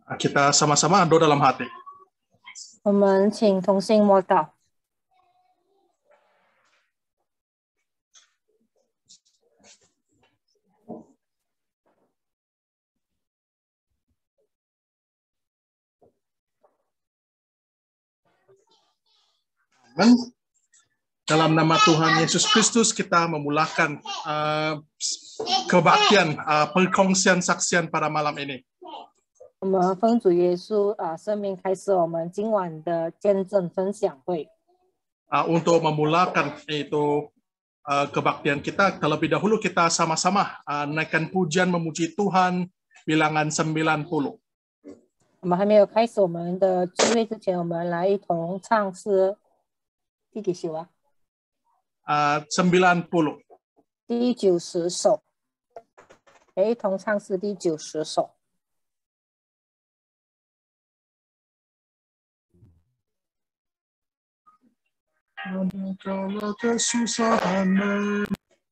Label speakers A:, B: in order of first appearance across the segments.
A: Kita sama-sama doa dalam hati.
B: 我们请同心默祷。
A: Amin. Dalam nama Tuhan Yesus Kristus kita memulakan kebaktian perkongsian saksian pada malam ini.
B: 我们奉主耶稣生命开始我们今晚的见证分享会。
A: Untuk memulakan itu kebaktian kita, terlebih dahulu kita sama-sama naikkan pujian memuji Tuhan bilangan 90.
B: 我们还没有开始我们的聚会之前，我们来一同唱诗。第几首啊
A: ？90。
B: 第90首。一同唱诗第90首。
A: Manakala kesusahan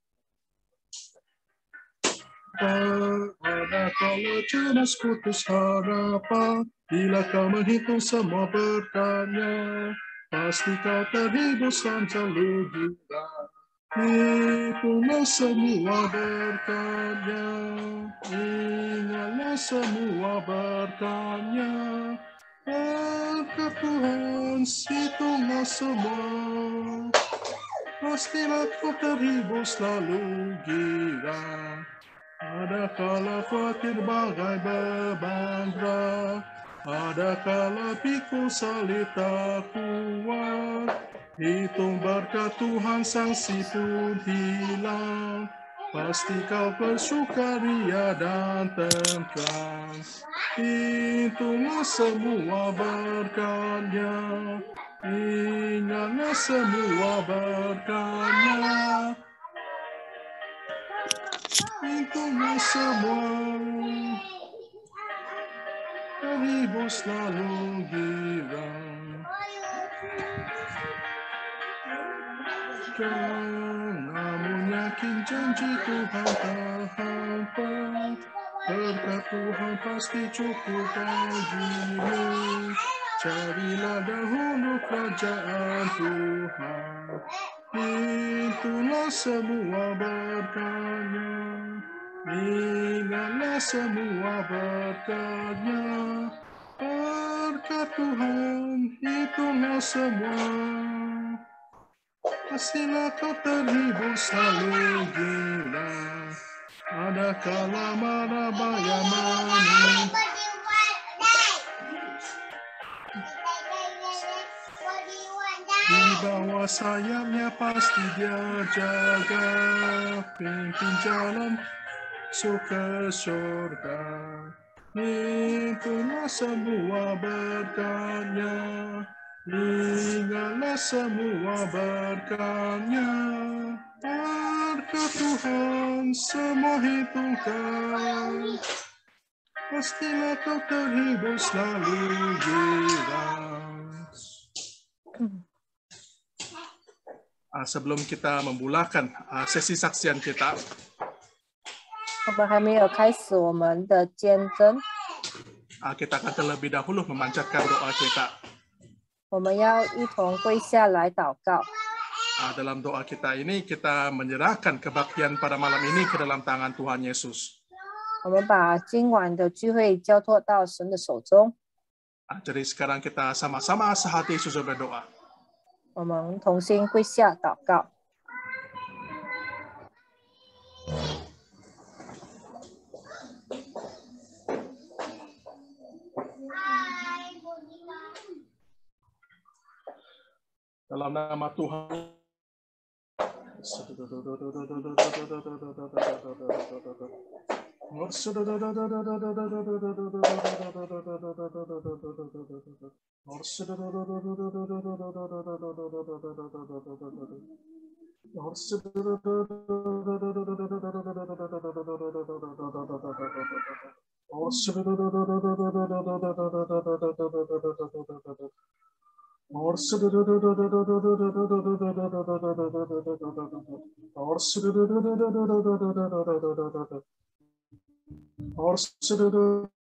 A: manakala cemas putus harapan, bila kau menghitung semua berkatnya, pasti kau terhibur selalu gila. Hitunglah semua berkatnya, ingatlah semua berkatnya. Berkat Tuhan, hitunglah semua, pastilah kau terhibur selalu gila. Ada kala khawatir bagai beban berat, ada kala pikul salib tak kuat. Hitung berkat Tuhan sanksi pun hilang, pasti kau bersukaria dan tentram. Hitunglah semua berkatnya, ingatlah semua berkatnya. Hitunglah semua, terhibur selalu girang. Namun yakin janji Tuhan tak hampa, berkat Tuhan pasti cukup bagimu. Carilah dahulu kerajaan Tuhan, itulah semua berkatnya, ingatlah semua berkatnya. Berkat Tuhan itulah semua, pastilah kau terhibur selalu gila. Ada kala marah bayar manis, di bawah sayapnya pasti dia jaga, pimpin jalan ke surga. Itulah semua berkatnya, ingatlah semua berkatnya. Berkat Tuhan semua hitungkan, pastilah kau terhibur selalu gila. Sebelum kita memulakan sesi saksian kita,
B: 我们还没有开始我们的见证，
A: kita akan terlebih dahulu memanjatkan doa kita.
B: 我们要一同跪下来祷告。
A: Dalam doa kita ini kita menyerahkan kebaktian pada malam ini ke dalam tangan Tuhan Yesus.
B: 我们把今晚的聚会交托到神的手中。
A: Jadi sekarang kita sama-sama sehati susul berdoa.
B: 我们同心跪下祷告。
A: Dalam nama Tuhan.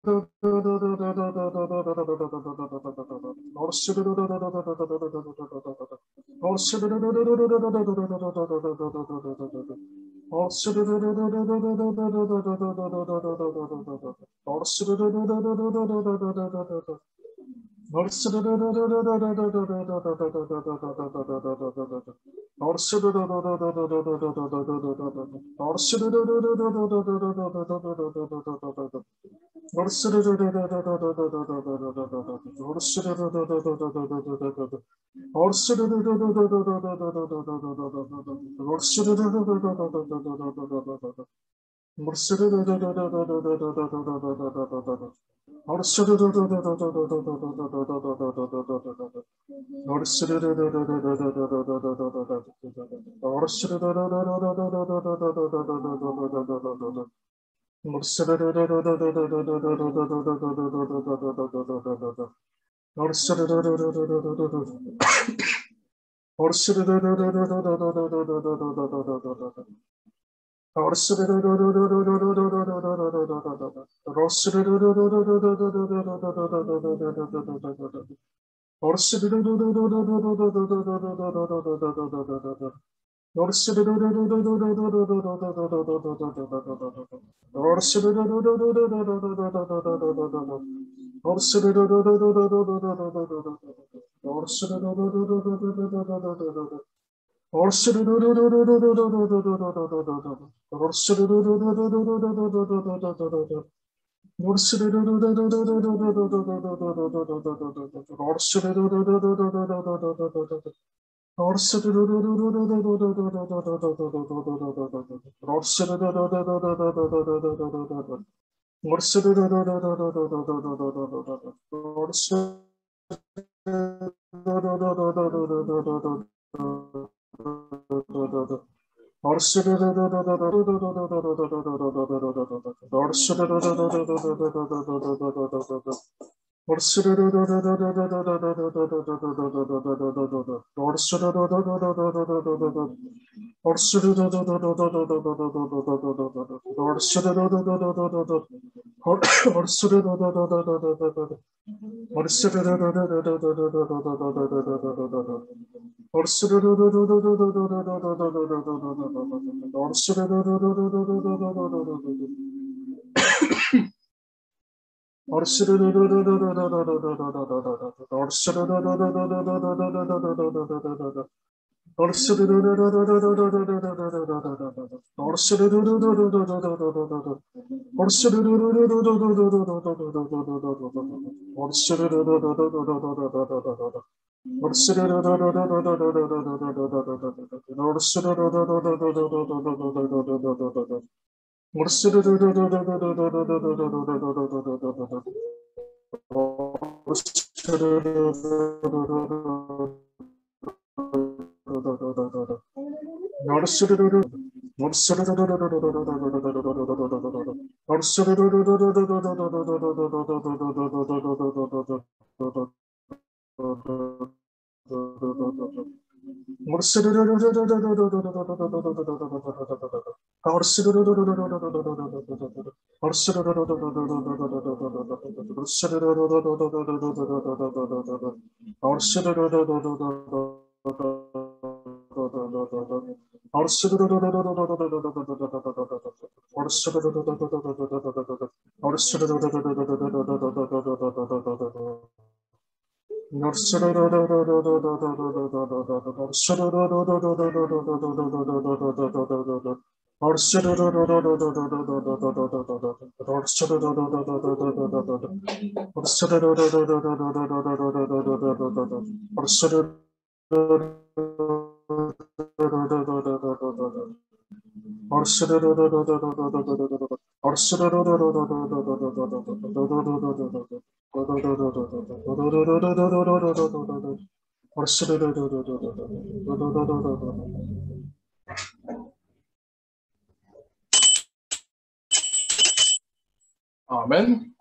A: Amin.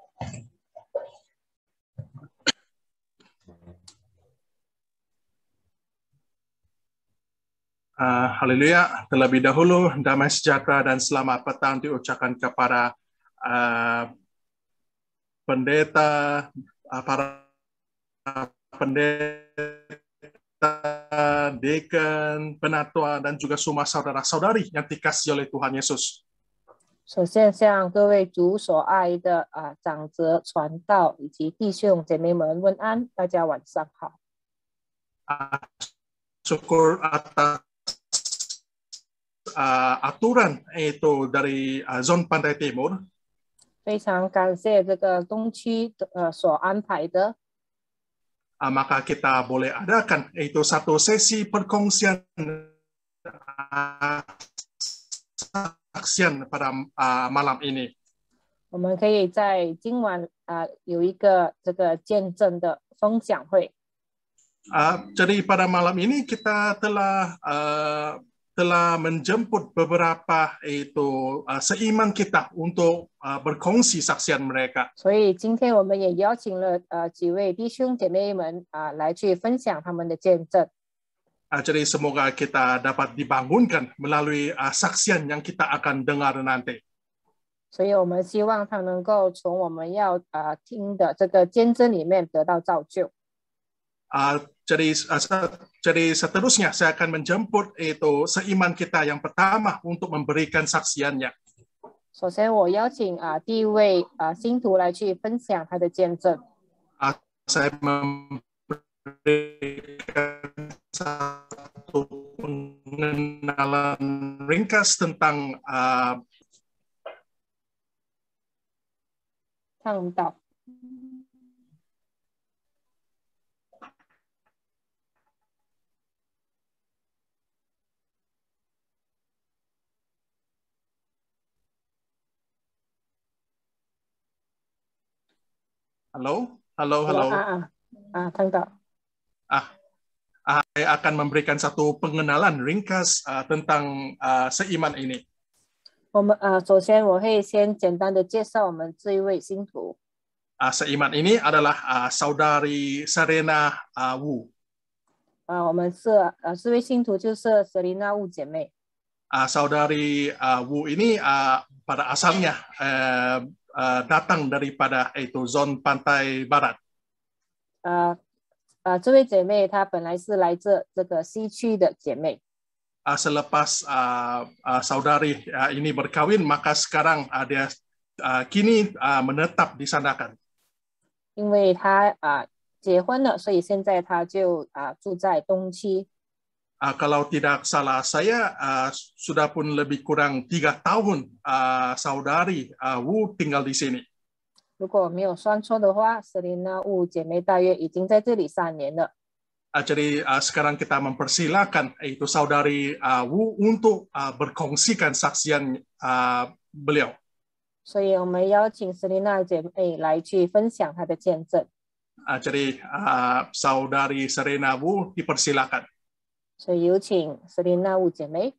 A: Haleluya. Terlebih dahulu, damai sejahtera dan selamat petang diucapkan kepada pendeta, para pendeta, dekan, penatua, dan juga semua saudara-saudari yang dikasihi oleh Tuhan Yesus.
B: 首先向各位主所爱的长者、传道以及弟兄姐妹们问安，大家晚上好。
A: Syukur atas aturan itu dari Zon Pantai Timur.
B: 非常感谢这个东区所安排的。
A: Maka kita boleh adakan itu satu sesi perkongsian saksian pada malam ini.
B: 我们可以在今晚有一个这个见证的分享会。
A: Jadi pada malam ini kita telah menjemput beberapa itu seiman kita untuk berkongsi saksian mereka.
B: 所以今天我们也邀请了几位弟兄姐妹们来去分享他们的见证。
A: Jadi semoga kita dapat dibangunkan melalui saksian yang kita akan dengar nanti.
B: 所以我们希望他能够从我们要听的这个见证里面得到造就。
A: Jadi seterusnya saya akan menjemput itu seiman kita yang pertama untuk memberikan saksiannya.
B: 首先我邀请第一位信徒来去分享他的见证。
A: Saya memberikan satu pengenalan ringkas tentang
B: 倡导。
A: Halo.
B: Tangga.
A: Saya akan memberikan satu pengenalan ringkas tentang seiman ini.
B: 首先我会先简单的介绍我们这一位信徒。
A: Seiman ini adalah saudari Serena Wu.
B: 我们这位信徒就是 Serena Wu 姐妹。
A: Saudari Wu ini pada asalnya datang daripada itu Zon Pantai Barat.
B: 这位姐妹她本来是来自这个西区的姐妹。
A: Selepas saudari ini berkawin, maka sekarang dia kini menetap di sana kan.
B: 因为她结婚了，所以现在她就住在东区。
A: Kalau tidak salah saya, sudah pun lebih kurang 3 tahun saudari Wu tinggal di sini.
B: 如果没有算错的话 ，Serena Wu 姐妹大约已经在这里3年了。
A: Jadi sekarang kita mempersilakan itu saudari Wu untuk berkongsikan saksian beliau.
B: 所以我们邀请 Serena 姐妹来去分享她的见证。
A: Jadi saudari Serena Wu dipersilakan.
B: 所以有请 Serena Wu 姐妹。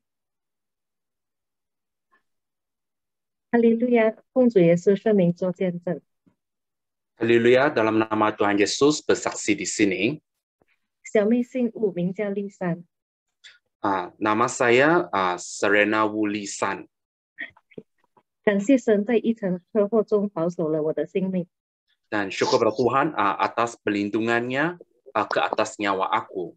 C: 哈利路亚，奉主耶稣圣名做见证。
D: Haleluya, dalam nama Tuhan Yesus bersaksi di sini.
C: 小妹姓吴，名叫丽珊。
D: Nama saya Serena Wu Lisan.
C: 感谢神在一场车祸中保守了我的性命。
D: Dan syukur kepada Tuhan atas pelindungannya ke atas nyawa aku.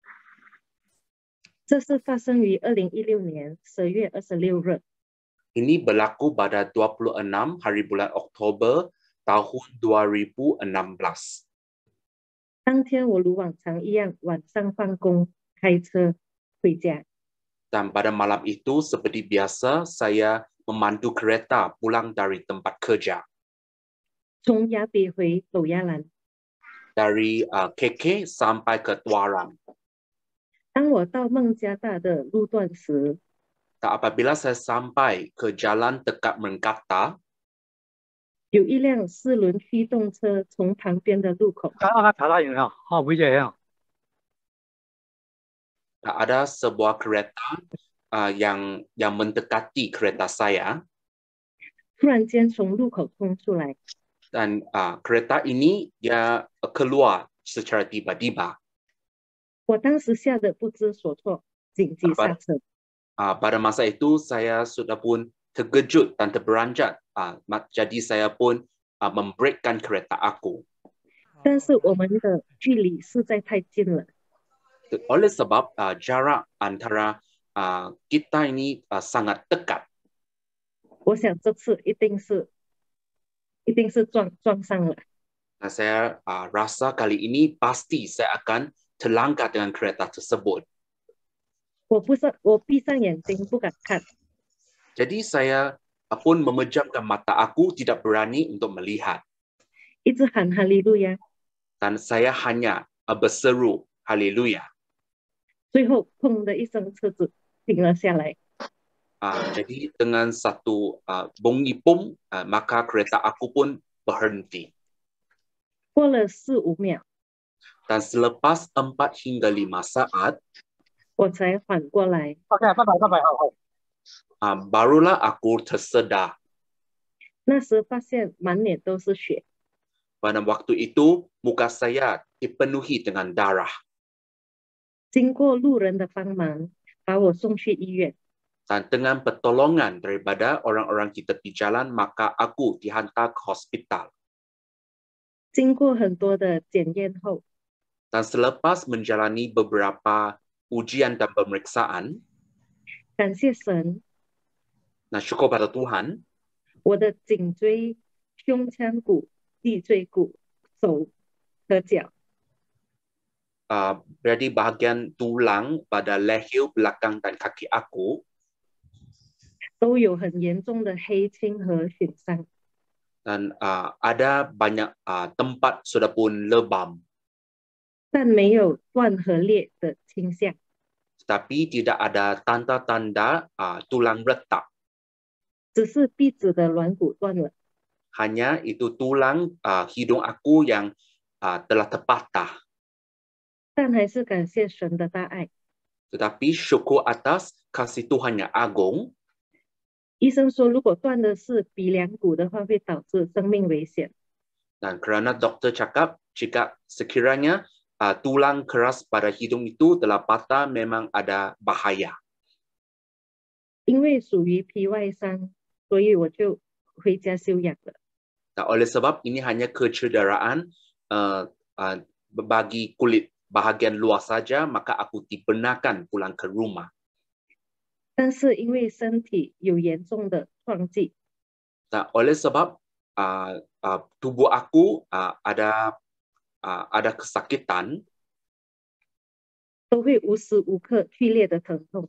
C: 这是发生于2016年10月26日。
D: Ini berlaku pada 26 hari bulan Oktober tahun 2016.
C: 当天我如往常一样晚上放工开车回家。
D: Dan pada malam itu seperti biasa saya memandu kereta pulang dari tempat kerja.
C: 从雅比回斗亚兰。
D: Dari KK sampai ke Tuaran.
C: 当我到孟加大的路段时，
D: apabila saya sampai ke jalan dekat Mengkata,
C: 有一辆4轮驱动车从旁边的路口。
D: ada sebuah kereta yang mendekati kereta saya.
C: 突然间从路口冲出来。
D: Dan kereta ini dia keluar secara tiba-tiba.
C: 我当时吓得不知所措，紧急刹车。
D: Pada masa itu saya sudah pun terkejut dan terperanjat. Jadi saya pun membreakkan kereta aku.
C: 但是我们的距离实在太近了，
D: Oleh sebab jarak antara kita ini sangat dekat.
C: 我想这次一定是撞上了。
D: Nah, saya rasa kali ini pasti saya akan terlanggar dengan kereta tersebut.
C: 我闭上眼睛不敢看，
D: Jadi saya pun memejamkan mata aku, tidak berani untuk melihat.
C: 一直喊哈利路亚，
D: Dan saya hanya berseru haleluya.
C: 最后砰的一声，车子停了下来。
D: Jadi dengan satu bunyi bom, maka kereta aku pun berhenti.
C: 过了4-5秒，
D: Dan selepas 4 hingga 5 saat,
C: 我才缓过来。
D: barulah aku tersedar.
C: 那时发现满脸都是血，
D: Pada waktu itu, muka saya dipenuhi dengan darah.
C: 经过路人的帮忙，把我送去医院。
D: Dan dengan pertolongan daripada orang-orang di tepi jalan, maka aku dihantar ke hospital.
C: 经过很多的检验后，
D: Dan selepas menjalani beberapa ujian dan pemeriksaan,
C: 感谢神，
D: nah syukur pada Tuhan,
C: 我的颈椎、胸腔骨、脊椎骨、手和脚
D: berada bahagian tulang pada leher belakang dan kaki aku
C: 都有很严重的黑青和损伤，
D: dan ada banyak tempat sudah pun lebam,
C: 但没有断和裂的倾向。
D: tetapi tidak ada tanda-tanda tulang retak.
C: 只是鼻子的软骨断了，
D: Hanya itu tulang hidung aku yang telah terpatah.
C: 但还是感谢神的大爱。
D: Tetapi syukur atas kasih Tuhan yang agung.
C: 医生说，如果断的是鼻梁骨的话，会导致生命危险。
D: Dan kerana doktor cakap jika sekiranya tulang keras pada hidung itu telah patah, memang ada bahaya.
C: 因为属于皮外伤，所以我就回家休养了。
D: Nah, oleh sebab ini hanya kecederaan bagi kulit bahagian luar saja, maka aku dibenarkan pulang ke rumah.
C: 但是因为身体有严重的撞击，
D: Nah, oleh sebab tubuh aku ada kesakitan,
C: 都会无时无刻剧烈的疼痛，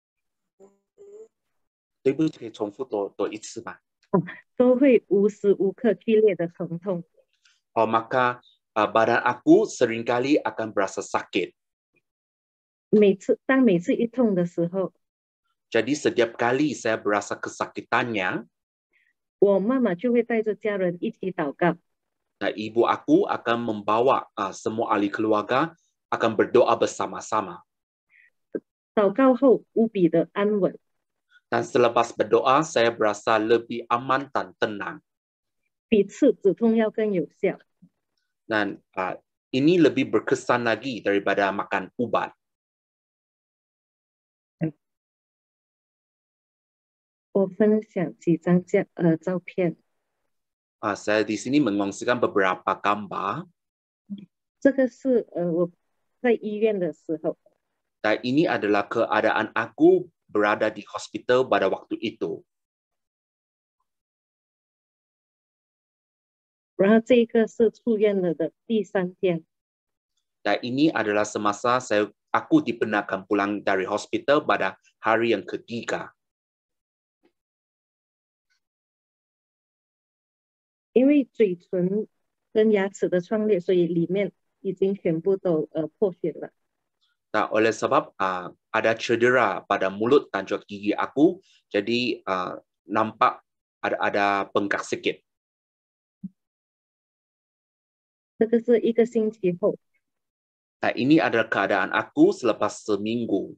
D: 对不起，可以重复多一次吗？
C: 都会无时无刻剧烈的疼痛。
D: Maka badan aku seringkali akan berasa sakit.
C: 当每次一痛的时候，
D: Jadi setiap kali saya berasa kesakitannya,
C: 我妈妈就会带着家人一起祷告，
D: ibu aku akan membawa semua ahli keluarga akan berdoa bersama-sama.
C: 祷告后无比的安稳，
D: Dan selepas berdoa, saya berasa lebih aman dan tenang.
C: 比吃止痛药更有效。
D: Dan ini lebih berkesan lagi daripada makan ubat.
C: 我分享几张照片，
D: Saya di sini mengongsikan beberapa gambar.
C: 这个是我在医院的时候，
D: Dan ini adalah keadaan aku berada di hospital pada waktu itu.
C: 然后这个是出院了的第3天，
D: Dan ini adalah semasa aku dibenarkan pulang dari hospital pada hari yang ketiga.
C: 因为嘴唇跟牙齿的创裂，所以里面已经全部都破血了。
D: Nah, oleh sebab ada cedera pada mulut dan juga gigi aku, jadi nampak ada bengkak sikit.
C: 这个是1个星期后，
D: Nah, ini adalah keadaan aku selepas seminggu.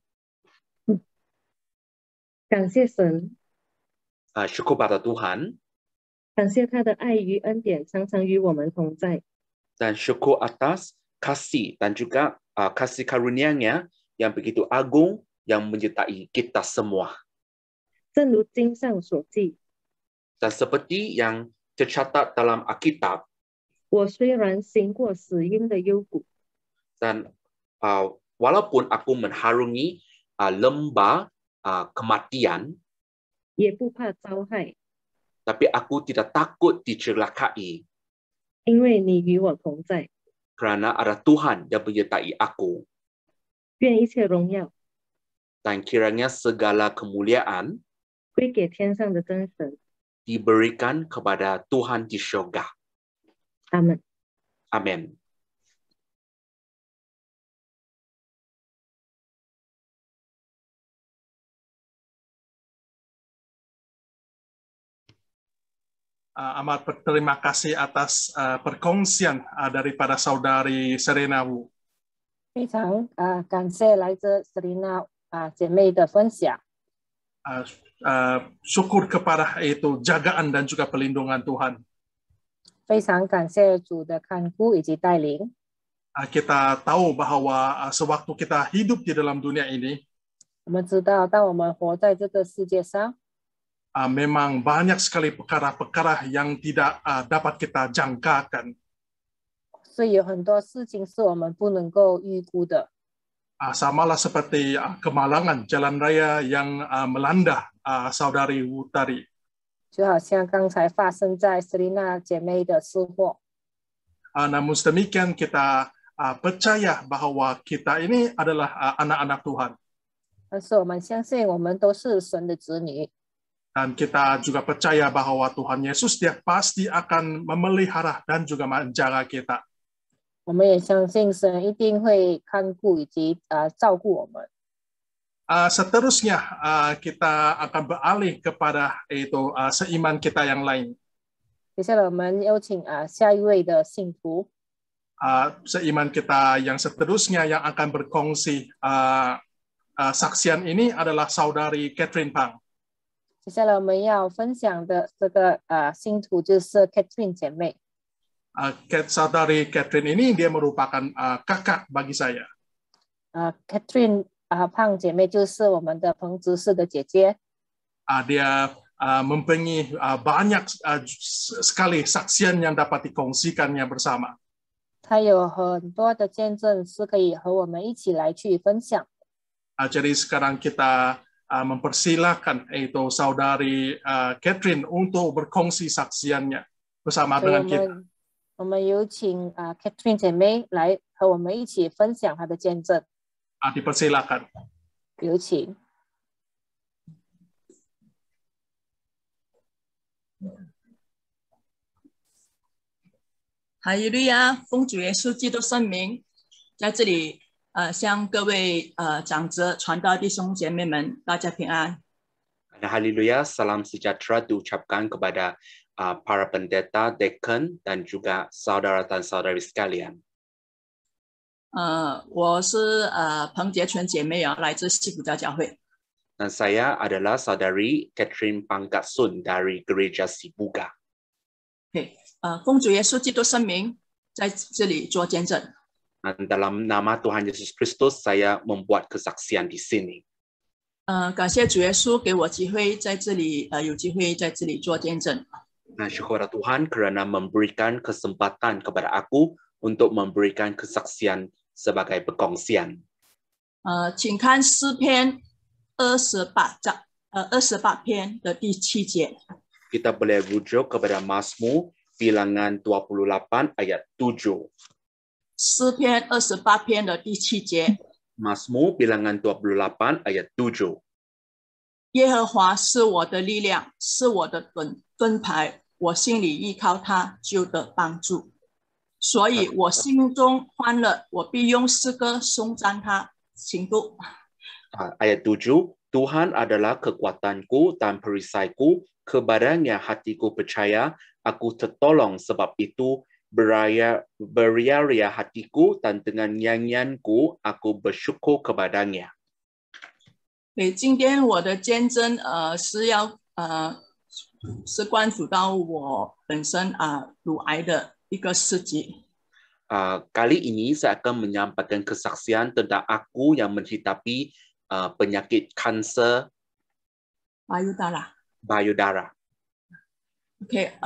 C: 感谢神，
D: Syukur pada Tuhan
C: 感谢他的爱与恩典常常与我们同在。
D: dan syukur atas kasih dan juga kasih karunia-Nya yang begitu agung yang menyertai kita semua.
C: 正如经上所记，
D: Dan seperti yang tercatat dalam Alkitab
C: 我虽然行过死荫的幽谷，
D: dan walaupun aku mengharungi lembah kematian,
C: 也不怕遭害，
D: tapi aku tidak takut dicelakai
C: 因为你与我同在。
D: kerana ada Tuhan yang menyertai aku.
C: 愿一切荣耀
D: Dan kiranya segala kemuliaan
C: 归给天上的真神。
D: diberikan kepada Tuhan di syurga.
C: 阿门。
D: Amin.
A: Amat berterima kasih atas perkongsian daripada saudari Serena Wu.
B: 非常感谢来自 Serena 姐妹的分享，
A: Syukur kepada itu jagaan dan juga pelindungan Tuhan.
B: 非常感谢主的看顾以及带领。
A: Kita tahu bahwa sewaktu kita hidup di dalam dunia ini,
B: 我们知道，当我们活在这个世界上，
A: memang banyak sekali perkara-perkara yang tidak dapat kita jangkakan.
B: 所以有很多事情是我们不能够预估的。
A: Samalah seperti kemalangan jalan raya yang melanda saudari Wu tadi.
B: 就好像刚才发生在 Serena 姐妹的车祸。
A: Namun demikian kita percaya bahwa kita ini adalah anak-anak Tuhan.
B: 但是我们相信，我们都是神的子女。
A: Dan kita juga percaya bahwa Tuhan Yesus dia pasti akan memelihara dan juga menjaga kita.
B: 我们也相信神一定会看顾以及照顾我们。
A: Seterusnya kita akan beralih kepada itu seiman kita yang lain.
B: 接下来我们有请下一位的信徒，
A: Seiman kita yang seterusnya yang akan berkongsi saksian ini adalah saudari Catherine Pang.
B: 接下来我们要分享的这个信徒就是 Catherine 姐妹。
A: Saudari Catherine ini dia merupakan kakak bagi saya.
B: Catherine 胖姐妹就是我们的彭执事的姐姐。
A: Dia mempunyai banyak sekali saksian yang dapat dikongsikannya bersama.
B: 她有很多的见证是可以和我们一起来去分享。
A: Jadi sekarang kita mempersilahkan itu saudari Catherine untuk berkongsi saksiannya bersama
B: 所以
A: dengan kita.
B: 我们有请Catherine 姐妹来和我们一起分享她的见证。
A: Dipersilakan.
B: 有请。
E: 哈利路亚！奉主耶稣基督圣名，在这里向各位长者、传道弟兄姐妹们，大家平安。
D: Haleluya, salam sejahtera diucapkan kepada para pendeta, deacon, dan juga saudara dan saudari sekalian.
E: 我是彭洁纯姐妹来自西普教教会。
D: Dan saya adalah saudari Catherine Pangkatsun dari Gereja Sibuga.
E: 奉主耶稣基督圣名，在这里做见证。
D: Dan dalam nama Tuhan Yesus Kristus, saya membuat kesaksian di sini.
E: 感谢主耶稣给我机会在这里有机会在这里做见证。
D: Nah, syukur Tuhan kerana memberikan kesempatan kepada aku untuk memberikan kesaksian sebagai perkongsian.
E: 请看诗篇28篇的第7节。
D: Kita boleh rujuk kepada Mazmur bilangan 28 ayat 7.
E: 诗篇28篇的第7节。
D: Mazmur bilangan 28 ayat 7.
E: 耶和华是我的力量，是我的盾牌，我心里依靠他，就得帮助。所以我心中欢乐，我必用诗歌颂赞他。请读。
D: Ayat 7, Tuhan adalah kekuatanku dan perisaiku, kepadanya hatiku percaya, aku tertolong sebab itu beria-ria hatiku dan dengan nyanyianku aku bersyukur kepadanya.
E: 今天我的见证是关注到我本身乳癌的一个事迹。
D: Kali ini saya akan menyampaikan kesaksian tentang aku yang menghadapi penyakit kanser payudara.
E: OK，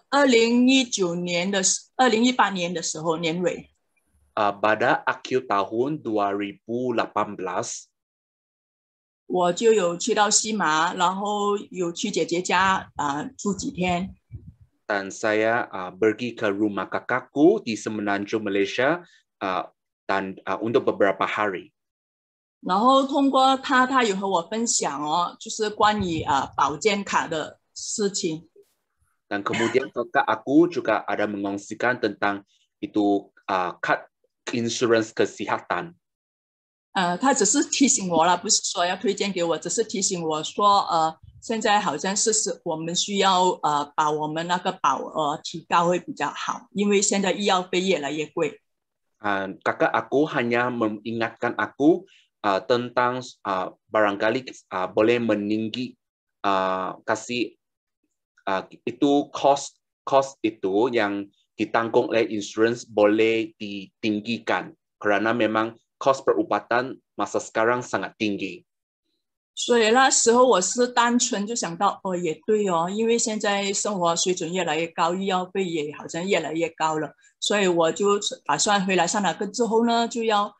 E: 2018年的时候年尾。
D: pada akhir tahun 2018.
E: 我就有去到西马，然后有去姐姐家住几天。
D: Dan saya pergi ke rumah kakakku di Semenanjung Malaysia dan untuk beberapa hari.
E: 然后通过他有和我分享就是关于保健卡的事情。
D: Dan kemudian kakak aku juga ada mengongsikan tentang itu kad insurans kesihatan.
E: 他只是提醒我了，不是说要推荐给我，只是提醒我说现在好像是我们需要把我们那个保额提高会比较好，因为现在医药费越来越贵。
D: Kakak aku hanya mengingatkan aku tentang barangkali boleh meninggi kasih itu cost itu yang ditanggung oleh insurans boleh ditinggikan karena memang cost perubatan masa sekarang sangat tinggi.
E: 所以那时候我是单纯就想到也对因为现在生活水准越来越高，医药费也好像越来越高了，所以我就打算回来上了课之后呢，就要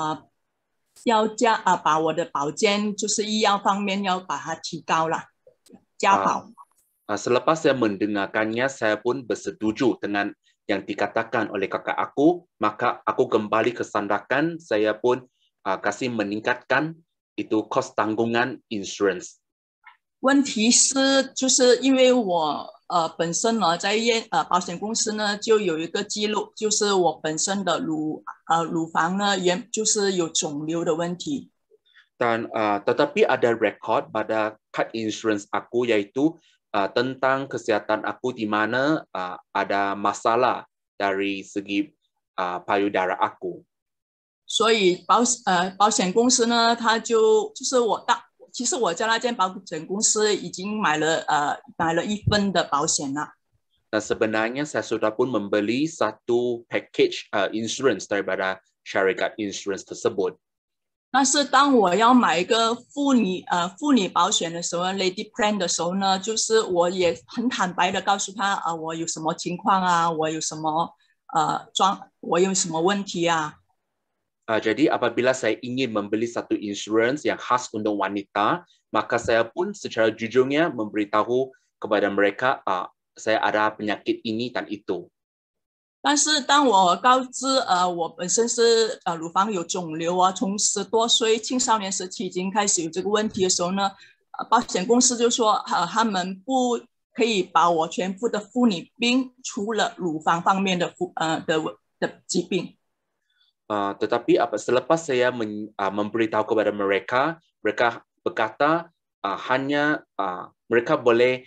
E: 把我的保健就是医药方面要把它提高了，加保。
D: Selepas saya mendengarkannya, saya pun bersetuju dengan yang dikatakan oleh kakak aku, maka aku kembali ke Sandakan, saya pun kasih meningkatkan itu cost tanggungan insurance.
E: 问题是就是因为我本身呢在保险公司呢就有一个记录，就是我本身的乳房呢就是有肿瘤的问题。
D: Dan tetapi ada record pada kad insurance aku yaitu tentang kesihatan aku di mana ada masalah dari segi payudara aku.
E: 所以保险公司呢，它就是其实我在那间保险公司已经买了一份的保险了。
D: Dan sebenarnya saya sudah pun membeli satu package insurance daripada syarikat insurance tersebut.
E: 但是当我要买一个妇女保险的时候 ，Lady Plan 的时候呢，就是我也很坦白的告诉他我有什么情况我有什么我有什么问题
D: Jadi apabila saya ingin membeli satu insurans yang khas untuk wanita, maka saya pun secara jujurnya memberitahu kepada mereka saya ada penyakit ini dan itu.
E: 但是当我告知我本身是乳房有肿瘤从10多岁青少年时期已经开始有这个问题的时候呢，保险公司就说他们不可以保我全部的妇女病，除了乳房方面的疾病。
D: Tetapi selepas saya memberitahu kepada mereka, mereka berkata hanya mereka boleh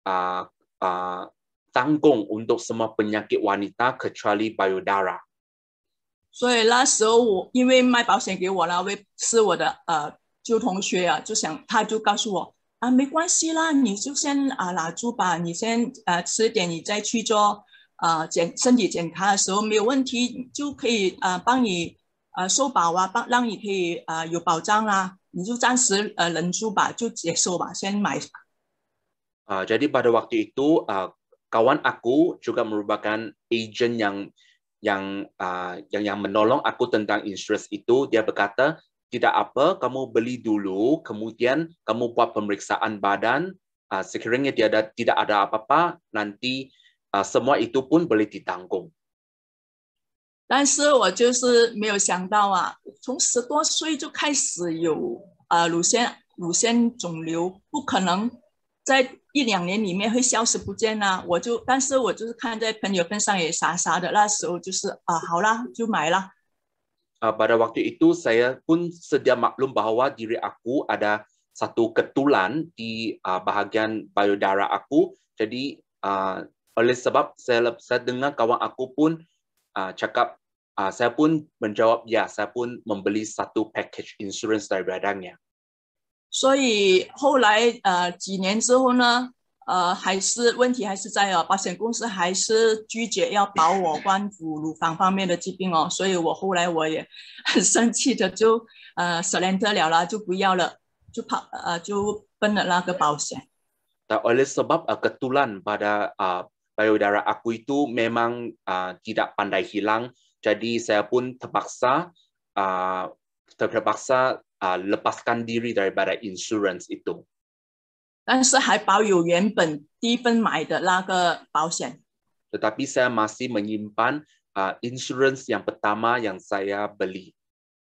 D: tanggung untuk semua penyakit wanita kecuali payudara.
E: 所以那时候因为卖保险给我那位是我的旧同学他就告诉我没关系啦，你就先拿住吧，你先吃点，你再去做身体检查的时候没有问题，就可以帮你受保让你可以有保障你就暂时忍住吧，就接受吧，先买。
D: Jadi pada waktu itu kawan aku juga merupakan agent yang menolong aku tentang insurance itu. Dia berkata, tidak apa, kamu beli dulu, kemudian kamu buat pemeriksaan badan, sekiranya tidak ada apa-apa, nanti semua itu pun boleh ditanggung.
E: 但是我就是没有想到从10多岁就开始有乳腺肿瘤，不可能在1-2年里面会消失不见但是我就是看在朋友份上也傻傻的，那时候就是好啦，就买了。
D: Pada waktu itu saya pun sedia maklum bahwa diri aku ada satu ketulan di bahagian payudara aku. Jadi oleh sebab saya dengar kawan aku pun cakap, saya pun menjawab ya, saya pun membeli satu package insurance daripadanya.
E: 所以后来几年之后呢，问题还是在保险公司还是拒绝要保我关于乳房方面的疾病所以我后来我也很生气的就surrender了就不要了，就奔了那个保险。
D: oleh sebab kebetulan pada payudara aku itu memang tidak pandai hilang, jadi saya pun terpaksa lepaskan diri daripada insurance itu.
E: 但是还保有原本第一份买的那个保险。
D: Tetapi saya masih menyimpan insurance yang pertama yang saya beli.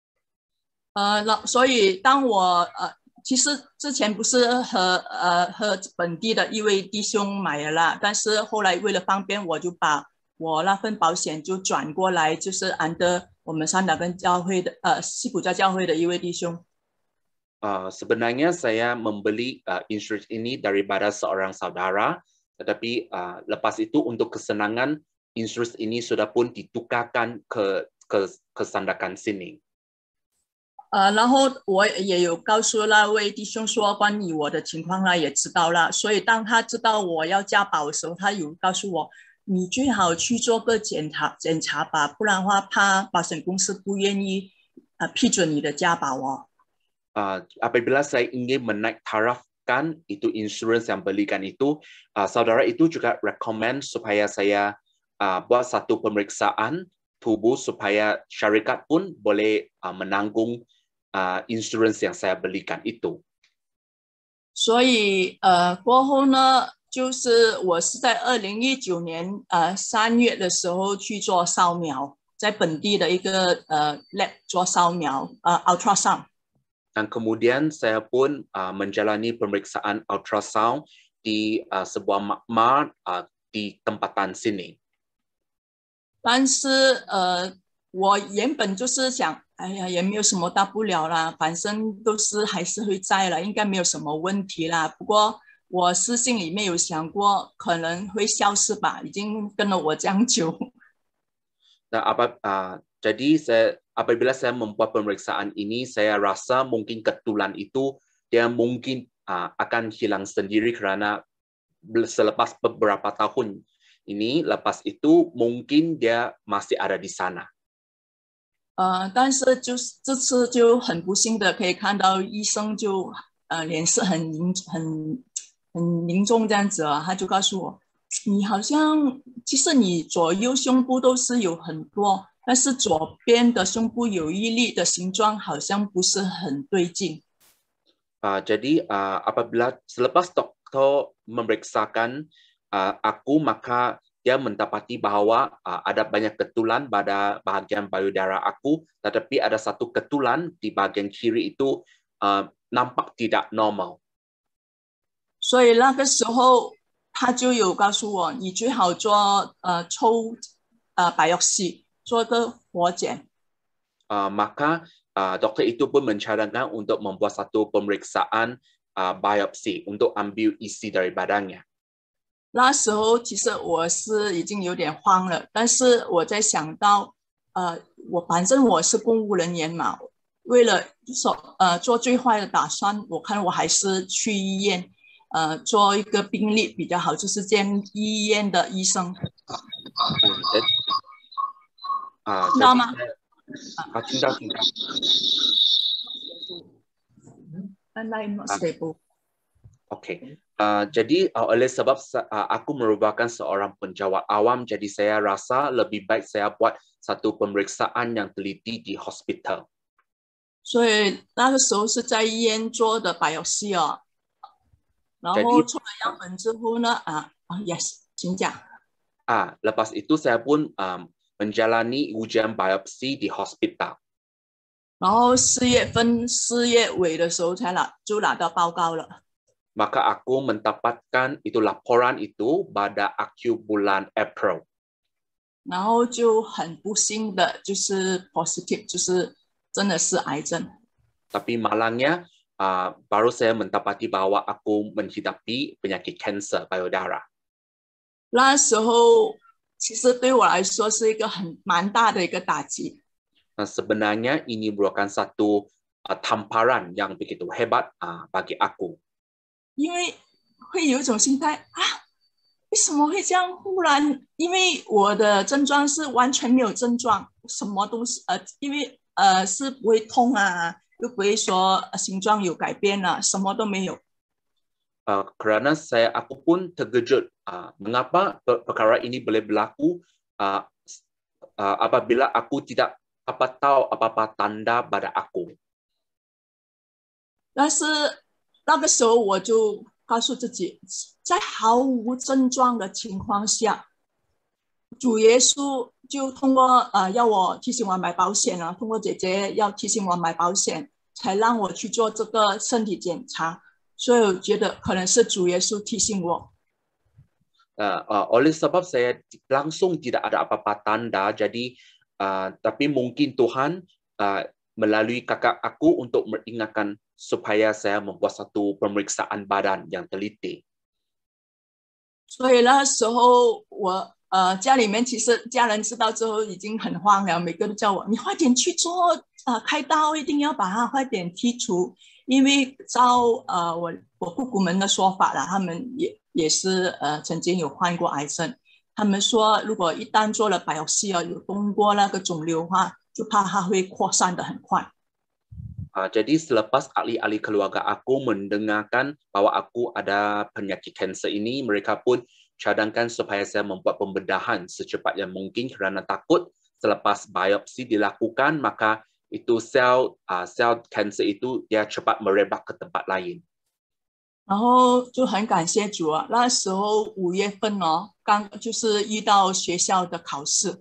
E: 所以当我其实之前不是和本地的一位弟兄买了啦，但是后来为了方便，我就把我那份保险就转过来，就是under我们三打根教会的西普教教会的一位弟兄。
D: Sebenarnya saya membeli insurance ini daripada seorang saudara, tetapi lepas itu untuk kesenangan insurance ini sudah pun ditukarkan ke Sandakan sini.
E: 然后我也有告诉那位弟兄说关于我的情况他也知道了，所以当他知道我要加保的时候，他有告诉我，你最好去做个检查吧，不然的话怕保险公司不愿意批准你的加保哦。
D: Apabila saya ingin menaik tarafkan itu insurance yang belikan itu, saudara itu juga recommend supaya saya buat satu pemeriksaan tubuh supaya syarikat pun boleh menanggung insurance yang saya belikan itu.
E: 所以过后呢，就是我是在2019年3月的时候去做扫描，在本地的一个lab 做扫描ultrasound。
D: Dan kemudian saya pun menjalani pemeriksaan ultrasound di sebuah makmar di tempatan sini.
E: 但是我原本就是想，哎呀，也没有什么大不了啦，反正都是还是会在了，应该没有什么问题啦。不过我是心里面有想过，可能会消失吧，已经跟了我这样久。
D: Jadi apabila saya membuat pemeriksaan ini, saya rasa mungkin kebetulan itu dia mungkin akan hilang sendiri karena selepas beberapa tahun ini, lepas itu mungkin dia masih ada di sana.
E: 但是就是这次就很不幸的可以看到医生就脸色很凝重这样子啊，他就告诉我，你好像其实你左右胸部都是有很多。 但是左边的胸部有一粒的形状好像不是很对劲。
D: Jadi apabila selepas dokter memeriksakan aku, maka dia mendapati bahwa ada banyak ketulan pada bahagian payudara aku, tetapi ada satu ketulan di bahagian kiri itu nampak tidak normal.
E: 所以那个时候他就有告诉我，你最好做抽biopsy。 做个活检，
D: maka dokter itu pun mencarankan untuk membuat satu pemeriksaan biopsi untuk ambil isi dari badannya.
E: 那时候其实我是已经有点慌了，但是我在想到，反正我是公务人员嘛，为了做最坏的打算，我看我还是去医院，做一个病历比较好，就是见医院的医生。 听到吗？
D: 听到。Oke. Jadi oleh sebab aku merupakan seorang penjawat awam, jadi saya rasa lebih baik saya buat satu pemeriksaan yang teliti di hospital.
E: 所以那个时候是在医院做的 biopsy 哦，然后抽了样本之后呢，yes， 请讲。
D: lepas itu saya pun menjalani ujian biopsi di hospital.
E: 然后4月尾的时候就拿到报告了。
D: Maka aku mendapatkan itu laporan itu pada akhir bulan April.
E: 然后就很不幸的就是 positive， 就是真的是癌症。
D: Tapi malangnya baru saya mendapati bahwa aku menghidapi penyakit kanser payudara.
E: 那时候其实对我来说是一个蛮大的一个打击。
D: Nah, sebenarnya ini merupakan satu tamparan yang begitu hebat bagi aku.
E: 因为会有一种心态为什么会这样忽然？因为我的症状是完全没有症状，什么都是因为是不会痛又不会说形状有改变什么都没有。
D: Kerana aku pun terkejut mengapa perkara ini boleh berlaku apabila aku tidak tahu apa-apa tanda pada aku.
E: 但是那个时候我就告诉自己，在毫无症状的情况下，主耶稣就通过要我提醒我买保险啊，通过姐姐要提醒我买保险，才让我去做这个身体检查。所以我觉得可能是主耶稣提醒我。
D: Oleh sebab saya langsung tidak ada apa-apa tanda, jadi tapi mungkin Tuhan melalui kakak aku untuk mengingatkan supaya saya membuat satu pemeriksaan badan yang teliti.
E: 所以那时候我家里面其实家人知道之后已经很慌了，每个都叫我你快点去做开刀，一定要把它快点剔除，因为照我姑姑们的说法啦，他们也是曾经有患过癌症，他们说如果一旦做了biopsy有动过那个肿瘤的话，就怕它会扩散得很快。
D: Jadi selepas ahli-ahli keluarga aku mendengarkan bahwa aku ada penyakit kanser ini, mereka pun cadangkan supaya saya membuat pembedahan secepat yang mungkin kerana takut selepas biopsi dilakukan maka itu sel kanser itu dia cepat merebak ke tempat lain.
E: 然后就很感谢主啊，那时候5月份刚就是遇到学校的考试。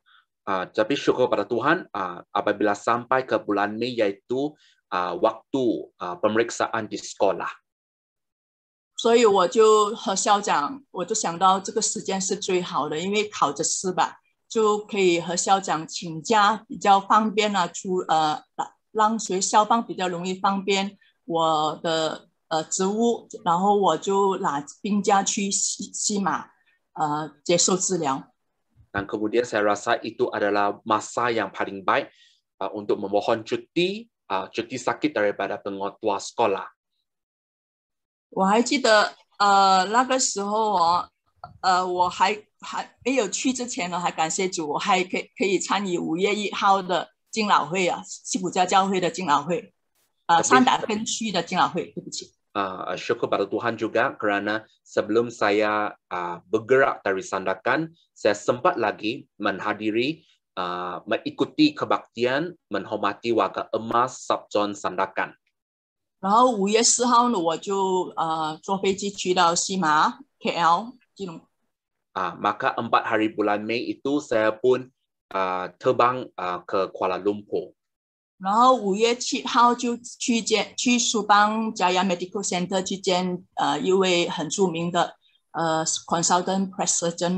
D: Tapi syukur pada Tuhan apabila sampai ke bulan Mei yaitu waktu pemeriksaan di sekolah.
E: 所以我就和校长，我就想到这个时间是最好的，因为考着试吧，就可以和校长请假，比较方便啊，让学校方比较容易方便我的职务，然后我就拿病假去西马接受治疗。
D: Dan kemudian saya rasa itu adalah masa yang paling baik untuk memohon cuti sakit daripada pengetua sekolah.
E: 我还记得那个时候我还没有去之前呢，还感谢主，我还可以参与5月1号的敬老会西普家教会的敬老会三打根区的敬老会，对不起。
D: Syukur pada Tuhan juga kerana sebelum saya bergerak dari Sandakan, saya sempat lagi menghadiri mengikuti kebaktian menghormati warga emas Sabzon Sandakan.
E: 然后5月4号呢，我就坐飞机去到西马 KL 基隆。
D: Maka 4 hari bulan Mei itu saya pun terbang ke Kuala Lumpur.
E: 然后5月7号就去苏邦嘉亚 Medical Center 去见一位很著名的consultant press surgeon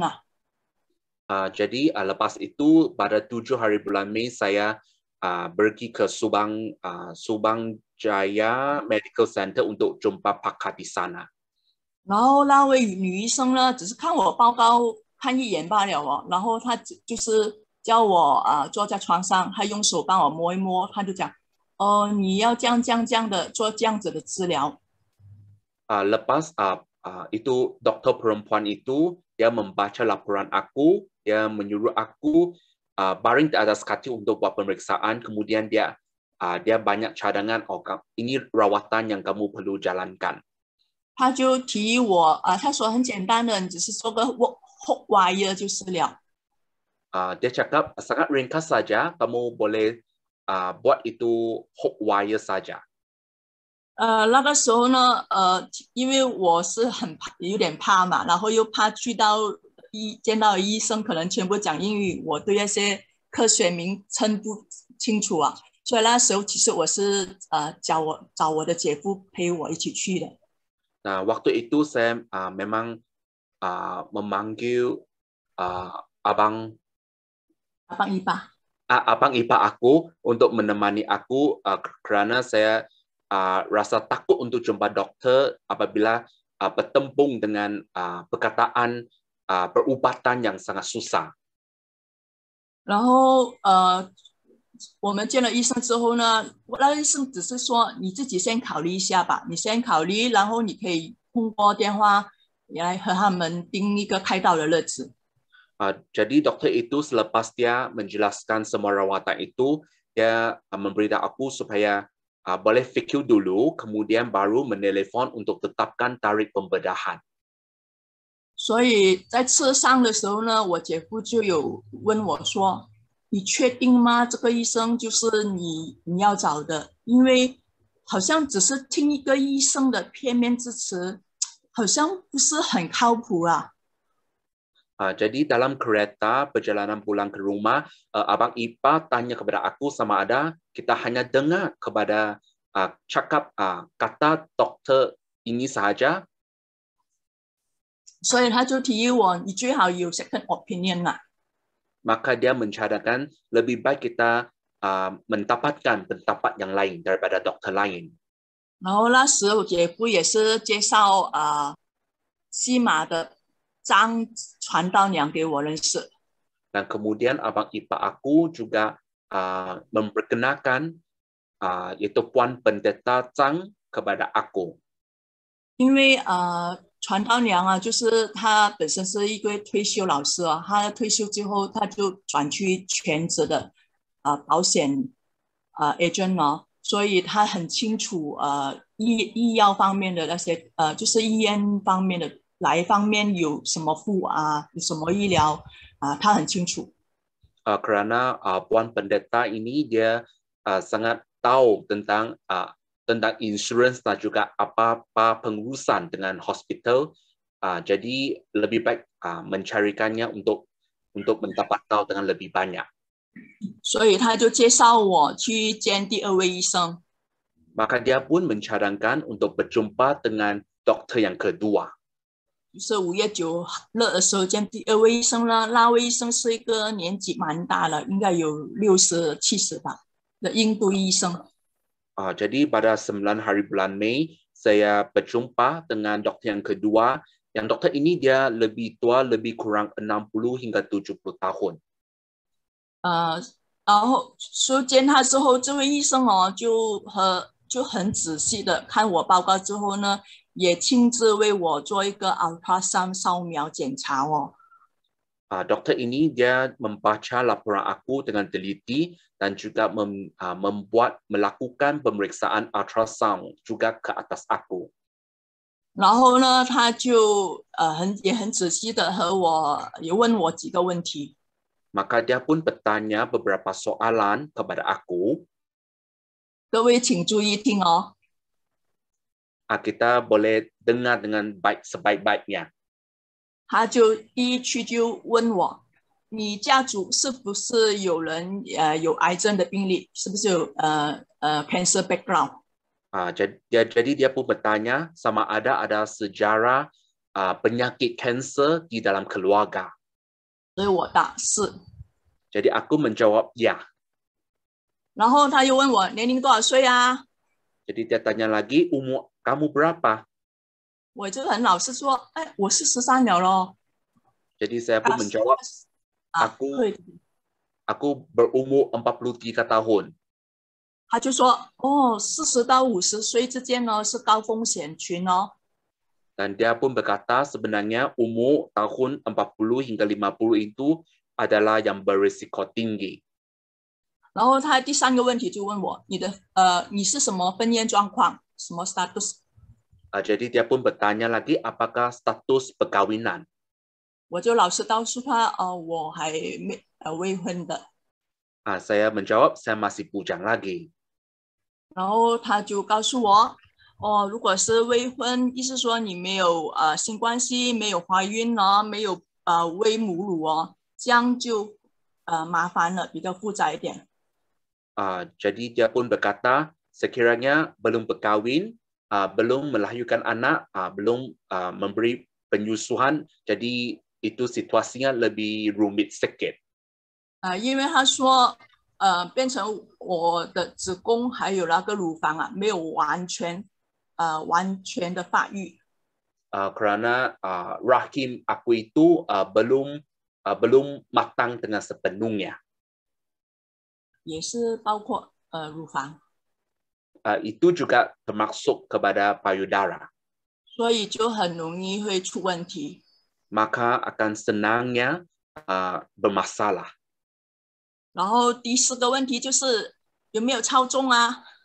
D: Jadi lepas itu pada 7 hari bulan Mei saya pergi ke Subang Jaya Medical Center untuk jumpa pakar di sana.
E: 然后那位女医生呢，只是看我报告看一眼罢了然后她就是叫我坐在床上，他用手帮我摸一摸，他就讲你要这样的做这样子的治疗。
D: Lepas itu doktor perempuan itu dia membaca laporan aku, dia menyuruh aku baring di atas katil untuk buat pemeriksaan, kemudian dia banyak cadangan ini rawatan yang kamu perlu jalankan.
E: 他就提议我他说很简单的，你只是做个 hook wire 就是了。
D: Dia cakap sangat ringkas saja, kamu boleh buat itu hook wire saja.
E: 那个时候呢因为我是有点怕嘛，然后又怕去到见到医生可能全部讲英语，我对那些科学名称不清楚所以那时候其实我是找我的姐夫陪我一起去的。
D: Nah, waktu itu saya memang memanggil abang ipar aku untuk menemani aku kerana saya rasa takut untuk jumpa doktor apabila bertembung dengan perkataan perubatan yang sangat susah.
E: 然后我们见了医生之后呢，那医生只是说你自己先考虑一下吧，你先考虑，然后你可以通过电话来和他们定一个开刀的日子。
D: Jadi dokter itu selepas dia menjelaskan semua rawatan itu, dia memberitahu aku supaya boleh fikir dulu, kemudian baru menelpon untuk tetapkan tarikh pembedahan.
E: 所以在车上的时候呢，我姐夫就有问我说：“你确定吗？这个医生就是你要找的？因为好像只是听一个医生的片面之词，好像不是很靠谱啊。”
D: Jadi dalam kereta perjalanan pulang ke rumah, Abang Ipa tanya kepada aku sama ada kita hanya dengar kepada cakap kata doktor ini sahaja.
E: 所以他就提议我，你最好有 second opinion 啦。
D: Maka dia mencadangkan lebih baik kita mendapatkan pendapat yang lain daripada doktor lain.
E: 然后那时我姐夫也是介绍西马的张传道娘给我认识。
D: Dan kemudian Abang Ipa aku juga memperkenalkan yaitu Puan Pendeta Zhang kepada aku.
E: 因为传道娘啊，就是她本身是一个退休老师啊，她退休之后，她就转去全职的保险agent 哦，所以她很清楚医药方面的那些就是医院方面的哪一方面有什么有什么医疗她很清楚。
D: Kerana Puan Pendeta ini dia sangat tahu tentang insurans dan juga apa pengurusan dengan hospital. Jadi lebih baik mencarikannya untuk mendapat tahu dengan lebih banyak.
E: 所以他就介绍我去见第二位医生。
D: Maka dia pun mencadangkan untuk berjumpa dengan doktor yang kedua.
E: 就是5月9日的时候见第二位医生呢，那位医生是一个年纪蛮大了，应该有60、70吧的印度医生。
D: Jadi pada 9 hari bulan Mei, saya berjumpa dengan doktor yang kedua. Yang doktor ini dia lebih tua, lebih kurang 60 hingga 70 tahun.
E: 然后说见他之后，这位医生哦就很仔细的看我报告之后呢，也亲自为我做一个 ultrasound 扫描检查哦。
D: Doktor ini dia membaca laporan aku dengan teliti dan juga melakukan pemeriksaan ultrasound juga ke atas aku.
E: 然后呢，他就也很仔细的也问我几个问题。
D: Maka dia pun bertanya beberapa soalan kepada aku.
E: 各位请注意听哦。
D: Kita boleh dengar dengan baik sebaik-baiknya.
E: 他就第一句就问我，你家族是不是有人有癌症的病例？是不是有cancer background？
D: Jadi dia pun bertanya sama ada sejarah penyakit kanser di dalam keluarga.
E: 所以我答是。
D: Jadi aku menjawab ya.
E: 然后他又问我年龄多少岁啊？
D: Jadi dia tanya lagi, umur kamu berapa?
E: 我就很老实说，哎，我43了咯。
D: Jadi saya pun menjawab, aku berumur 43 tahun.
E: 他就说，哦，40到50岁之间呢是高风险群哦。
D: Dan dia pun berkata sebenarnya umur tahun 40 hingga 50 itu adalah yang berisiko tinggi.
E: 然后他第3个问题就问我，你是什么婚姻状况，什么 status？
D: Jadi dia pun bertanya lagi apakah status perkawinan.
E: 我就老实告诉他，我还未婚的。
D: Saya menjawab saya masih bujang lagi.
E: 然后他就告诉我，如果是未婚，意思说你没有性关系，没有怀孕哦，没有喂母乳哦，这样就麻烦了，比较复杂一点。
D: Jadi dia pun berkata sekiranya belum berkahwin, belum melahirkan anak, belum memberi penyusuan, jadi itu situasinya lebih rumit sedikit.
E: 因为他说变成我的子宫还有那个乳房没有完全的发育。
D: Kerana rahim aku itu belum matang dengan sepenuhnya.
E: 也是包括乳房。
D: Itu juga termasuk kepada payudara.
E: 所以就很容易会出问题。
D: Maka akan senangnya bermasalah.
E: 然后第4个问题就是有没有超重啊？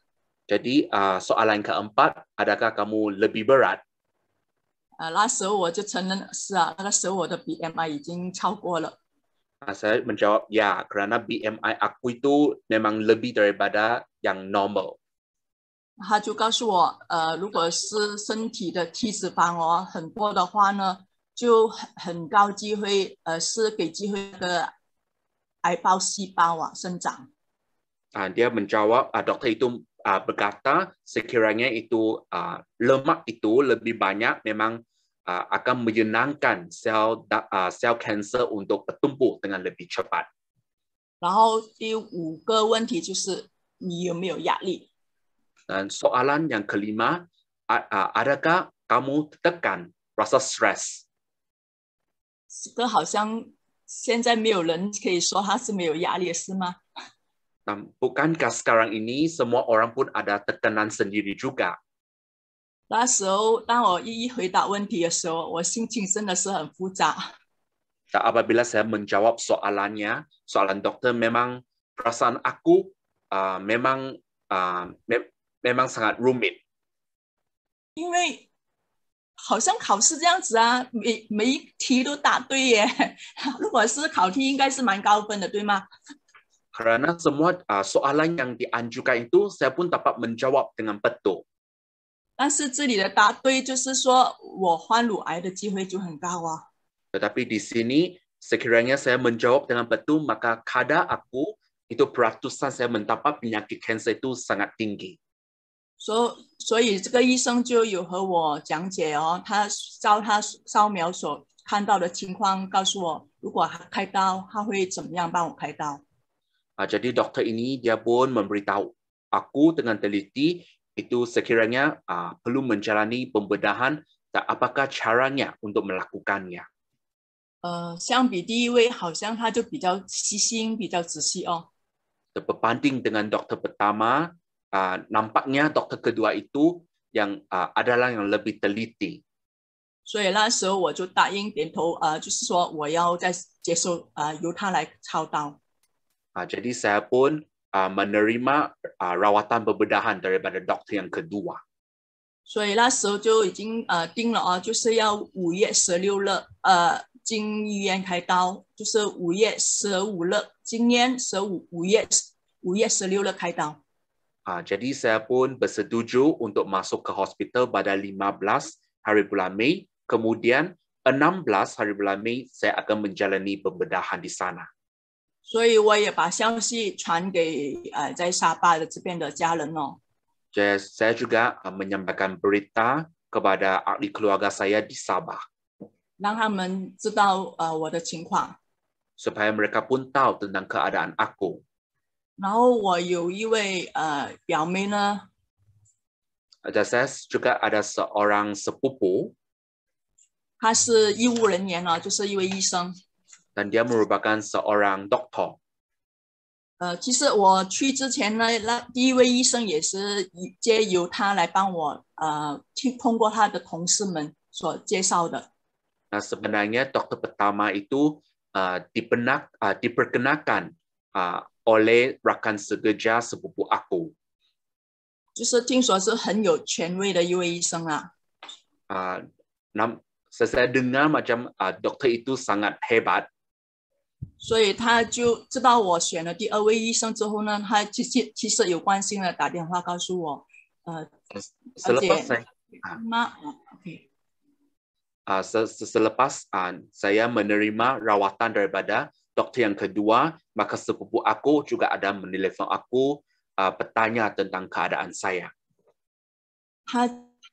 D: Jadi soalan keempat, adakah kamu lebih berat?
E: 那时候我就承认是啊，那个时候我的 BMI 已经超过了。
D: Saya menjawab ya, kerana BMI aku itu memang lebih daripada yang normal.
E: 他就告诉我，如果是身体的体脂肪很多的话呢，就很高机会，是给机会的癌胞细胞生长。
D: Dia menjawab, doktor itu berkata sekiranya itu lemak itu lebih banyak memang akan menyenangkan sel kanser untuk bertumbuh dengan lebih cepat.
E: 然后第5个问题就是你有没有压力？
D: Dan soalan yang kelima, adakah kamu tertekan, rasa stres?
E: 这个好像现在没有人可以说他是没有压力，是吗？
D: Bukankah sekarang ini semua orang pun ada tekanan sendiri juga?
E: 那时候当我一一回答问题的时候，我心情真的是很复杂。
D: Apabila saya menjawab soalan doktor, memang perasaan aku memang sangat rumit.
E: 因为好像考试这样子啊，每一题都答对耶。如果是考题，应该是蛮高分的，对吗？
D: Kerana semua soalan yang diajukan itu saya pun dapat menjawab dengan betul.
E: 但是这里的答对就是说我患乳癌的机会就很高啊。
D: Tetapi di sini sekiranya saya menjawab dengan betul, maka kadar aku itu peratusan saya mendapat penyakit kanser itu sangat tinggi.
E: 所以这个医生就有和我讲解他照他扫描所看到的情况告诉我，如果开刀，他会怎么样帮我开刀。
D: Jadi doktor ini dia pun memberitahu aku dengan teliti itu sekiranya perlu menjalani pembedahan dan apakah caranya untuk melakukannya.
E: 相比第一位，好像他就比较细心，比较仔细哦。
D: Berbanding dengan doktor pertama, nampaknya doktor kedua itu yang adalah yang lebih teliti.
E: 所以那时候我就答应点头，就是说我要再接受由他来操刀。
D: Jadi saya pun menerima rawatan pembedahan daripada doktor yang kedua.
E: 所以那时候就已经定了就是要5月16日进医院开刀，就是5月15日，今年5月16日开刀。
D: Jadi saya pun bersetuju untuk masuk ke hospital pada 15 hari bulan Mei, kemudian 16 hari bulan Mei saya akan menjalani pembedahan di sana.
E: 所以我也把消息传给在沙巴的这边的家人哦。
D: Saya juga menyampaikan berita kepada ahli keluarga saya di Sabah.
E: 让他们知道我的情况。
D: Supaya mereka pun tahu tentang keadaan aku.
E: 然后我有一位表妹呢，
D: Saya juga ada seorang sepupu.
E: 她是医务人员就是一位医生。
D: Dan dia merupakan seorang doktor.
E: 其实我去之前呢，那第一位医生也是借由他来帮我通过他的同事们所介绍的。
D: Nah, sebenarnya dokter pertama itu diperkenalkan oleh rakan sekerja sepupu aku.
E: 就是听说是很有权威的一位医生啊。
D: Saya dengar macam dokter itu sangat hebat.
E: 所以他就知道我选了第2位医生之后呢，他其实有关心的打电话告诉我，
D: Selepas saya menerima rawatan daripada dokter yang kedua, maka sepupu aku juga ada menelpon aku bertanya tentang keadaan saya.
E: 他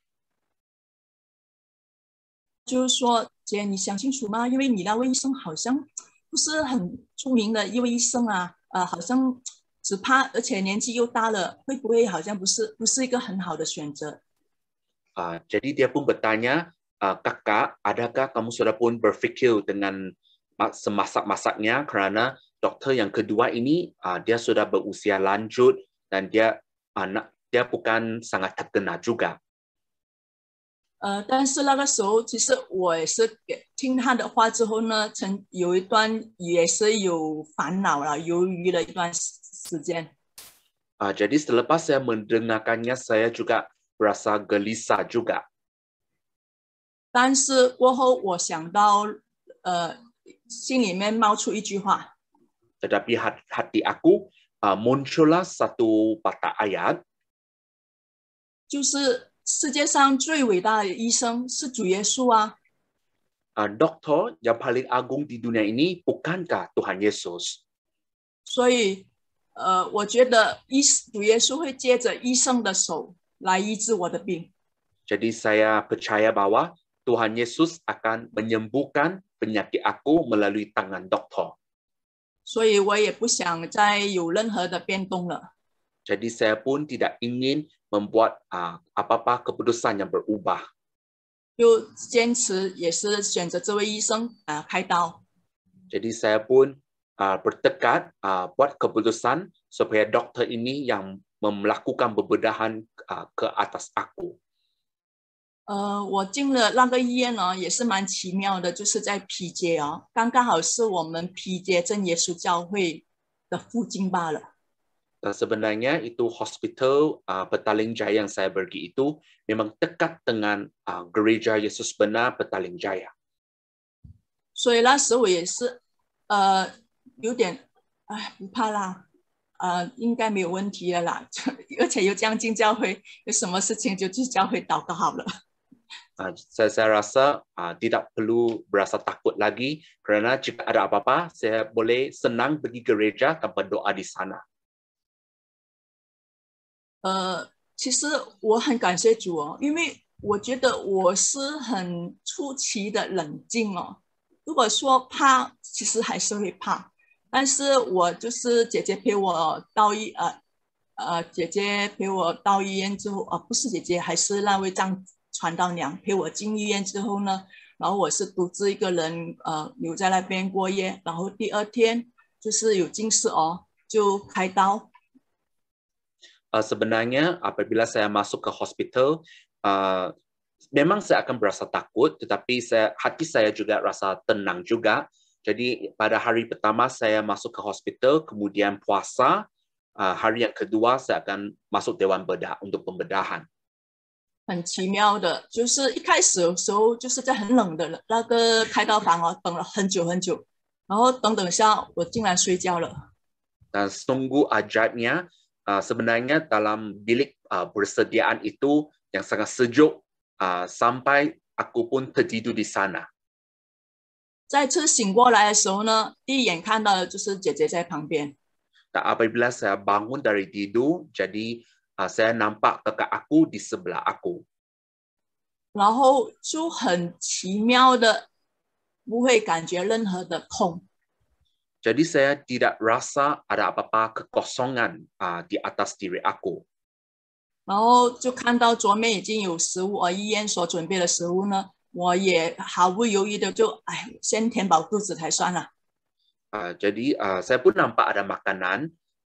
E: 就是说，姐，你想清楚吗？因为你那位医生好像不是很出名的一位医生啊，好像只怕，而且年纪又大了，会不会好像不是一个很好的选择？
D: Jadi dia pun bertanya, kakak, adakah kamu sudah pun berfikir dengan semasak-masaknya kerana dokter yang kedua ini dia sudah berusia lanjut dan dia bukan sangat terkenal juga.
E: 但是那个时候，其实我也是听他的话之后呢，有一段也是有烦恼了，犹豫了一段时间。
D: Jadi selepas saya mendengarkannya, saya juga berasa gelisah juga.
E: 但是过后我想到，心里面冒出一句话，
D: Tetapi hati aku muncullah satu patah ayat,
E: 就是世界上最伟大的医生是主耶稣啊。
D: doktor yang paling agung di dunia ini bukankah Tuhan Yesus?
E: 所以，我觉得主耶稣会借着医生的手来医治我的病。
D: Jadi saya percaya bahwa Tuhan Yesus akan menyembuhkan penyakit aku melalui tangan doktor.
E: 所以我也不想再有任何的变动了。
D: Jadi saya pun tidak ingin membuat apa-apa keputusan yang berubah.
E: 就坚持也是选择这位医生开刀。
D: Jadi saya pun bertekad buat keputusan supaya dokter ini yang melakukan pembedahan ke atas aku.
E: 我进了那个医院呢，也是蛮奇妙的，就是在 P 街哦，刚好是我们 P 街真耶稣教会的附近罢了。
D: Dan sebenarnya itu hospital Petaling Jaya yang saya pergi itu memang dekat dengan gereja Yesus Benar Petaling Jaya.
E: 所以那时我也是有点不怕啦，应该没有问题了啦，而且又将近教会，有什么事情就去教会祷告好了。
D: Saya rasa tidak perlu berasa takut lagi kerana jika ada apa-apa saya boleh senang pergi gereja tanpa doa di sana.
E: 其实我很感谢主哦，因为我觉得我是很出奇的冷静哦。如果说怕，其实还是会怕，但是我就是姐姐陪我到姐姐陪我到医院之后不是姐姐，还是那位传道娘陪我进医院之后呢，然后我是独自一个人留在那边过夜，然后第二天就是有近视哦，就开刀。
D: Sebenarnya apabila saya masuk ke hospital, memang saya akan berasa takut, tetapi hati saya juga rasa tenang juga. Jadi pada hari pertama saya masuk ke hospital, kemudian puasa, hari yang kedua saya akan masuk Dewan Bedah untuk pembedahan.
E: 很奇妙的，就是一开始的时候就是在很冷的那个开刀房哦，等了很久很久，然后等下我竟然睡觉了。
D: Dan sungguh ajaibnya, sebenarnya dalam bilik persediaan itu yang sangat sejuk sampai aku pun tertidur di sana.
E: 再次醒过来的时候呢，第一眼看到的就是姐姐在旁边。
D: Dan apabila saya bangun dari tidur, jadi saya nampak kakak aku di sebelah aku.
E: 然后就很奇妙的，不会感觉任何的痛。
D: Jadi saya tidak rasa ada apa-apa kekosongan di atas diri aku.
E: 然后就看到桌面已经有食物，医院所准备的食物呢，我也毫不犹豫的就先填饱肚子才算了。
D: Jadi saya pun nampak ada makanan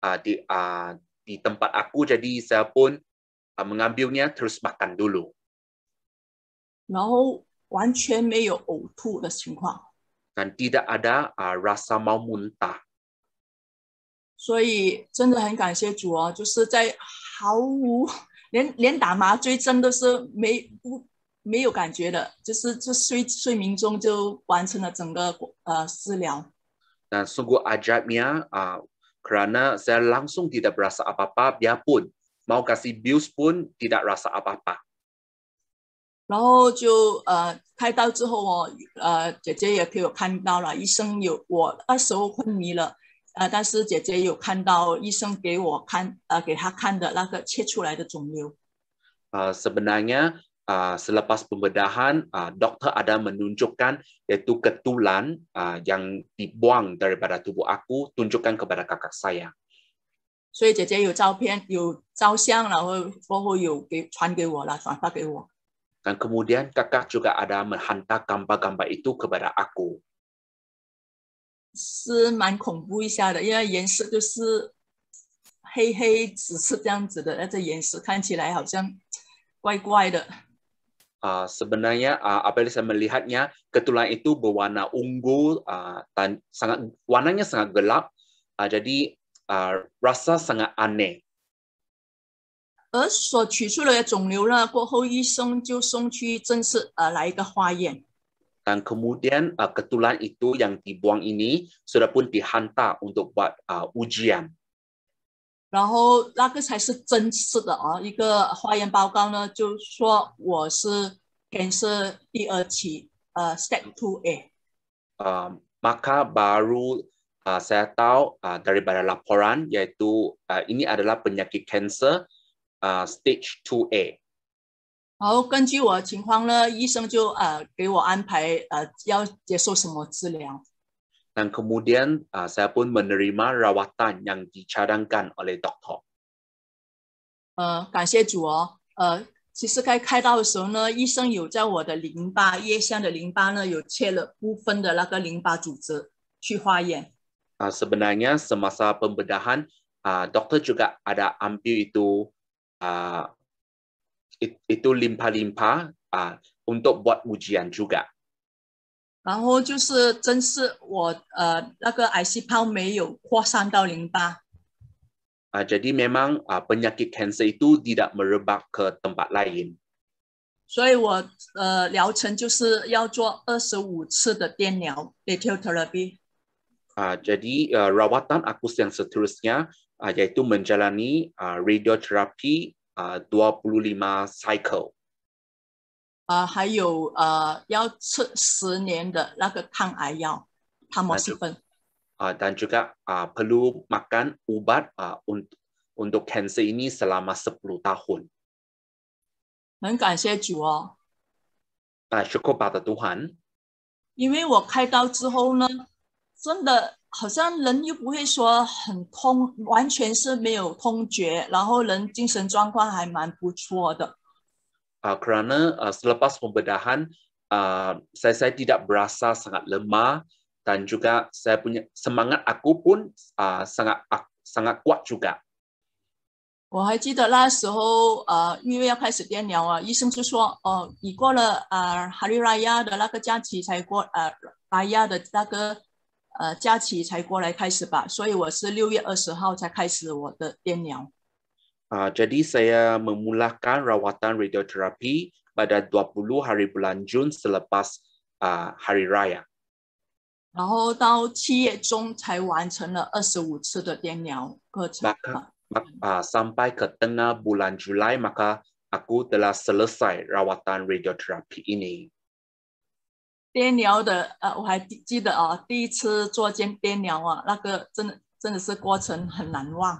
D: di tempat aku, jadi saya pun mengambilnya terus makan dulu.
E: 然后完全没有呕吐的情况。
D: Dan tidak ada rasa mau muntah.
E: 所以真的很感谢主哦，就是在毫无连打麻醉针都是没有感觉的，就睡眠中就完成了整个治疗。
D: Dan sungguh ajaibnya kerana saya langsung tidak berasa apa-apa, biarpun mau kasih bius pun tidak rasa apa-apa.
E: 然后就开刀之后哦，姐姐也给我看到了，医生我那时候昏迷了，但是姐姐有看到医生给他看的那个切出来的肿瘤。
D: Sebenarnya selepas pembedahan, dokter ada menunjukkan yaitu ketulan yang dibuang daripada tubuh aku, tunjukkan kepada kakak saya.
E: 所以姐姐有照片，有照相，然后过后有传给我了，转发给我。
D: Dan kemudian kakak juga ada menghantar gambar-gambar itu kepada aku.
E: 是蛮恐怖一下的，因为颜色就是黑黑紫色这样子的，那这颜色看起来好像怪怪的。
D: Sebenarnya apabila saya melihatnya, ketulan itu berwarna ungu dan warnanya sangat gelap, jadi rasa sangat aneh.
E: 而所取出的肿瘤呢，过后医生就送去正式来一个化验。
D: Dan kemudian ketulan itu yang dibuang ini sudah pun dihantar untuk buat ujian.
E: 然后那个才是真实的一个化验报告呢，就说我是 cancer 第2期，step 2A。
D: Maka baru saya tahu daripada laporan yaitu ini adalah penyakit kanser stage 2A.
E: 然后根据我的情况呢，医生就给我安排要接受什么治疗。
D: Dan kemudian saya pun menerima rawatan yang dicadangkan oleh dokter.
E: 感谢主其实该开刀的时候呢，医生有在我的淋巴腋下的淋巴呢有切了部分的那个淋巴组织去化验。
D: Sebenarnya semasa pembedahan dokter juga ada ambil itu limpa-limpa untuk buat ujian juga.
E: 然后就是真是我那个癌细胞没有扩散到淋巴。
D: Jadi memang penyakit kanser itu tidak merebak ke tempat lain.
E: 所以我疗程就是要做25次的电疗 radiotherapy.
D: Jadi rawatan aku yang seterusnya yaitu menjalani radioterapi 25 cycle.
E: 还有要吃10年的那个抗癌药 tamoxifen.
D: Dan juga perlu makan ubat untuk kanser ini selama 10 tahun.
E: 很感谢主
D: syukur pada Tuhan.
E: 因为我开刀之后呢，真的好像人又不会说很痛，完全是没有痛觉，然后人精神状况还蛮不错的。
D: Kerana selepas pembedahan saya tidak berasa sangat lemah dan juga saya punya semangat aku pun sangat kuat juga.
E: 我还记得那时候因为要开始电疗医生就说你过了Hari Raya 的那个假期才过Raya 的那个假期才过来开始吧，所以我是6月20号才开始我的电疗。
D: Jadi saya memulakan rawatan radioterapi pada 20 hari bulan Jun selepas Hari Raya.
E: 然后到7月中才完成了25次的电疗课程。
D: Sampai ke tengah bulan Julai maka aku telah selesai rawatan radioterapi ini.
E: 电疗的我还记得第一次做电疗那个真的是过程很难忘。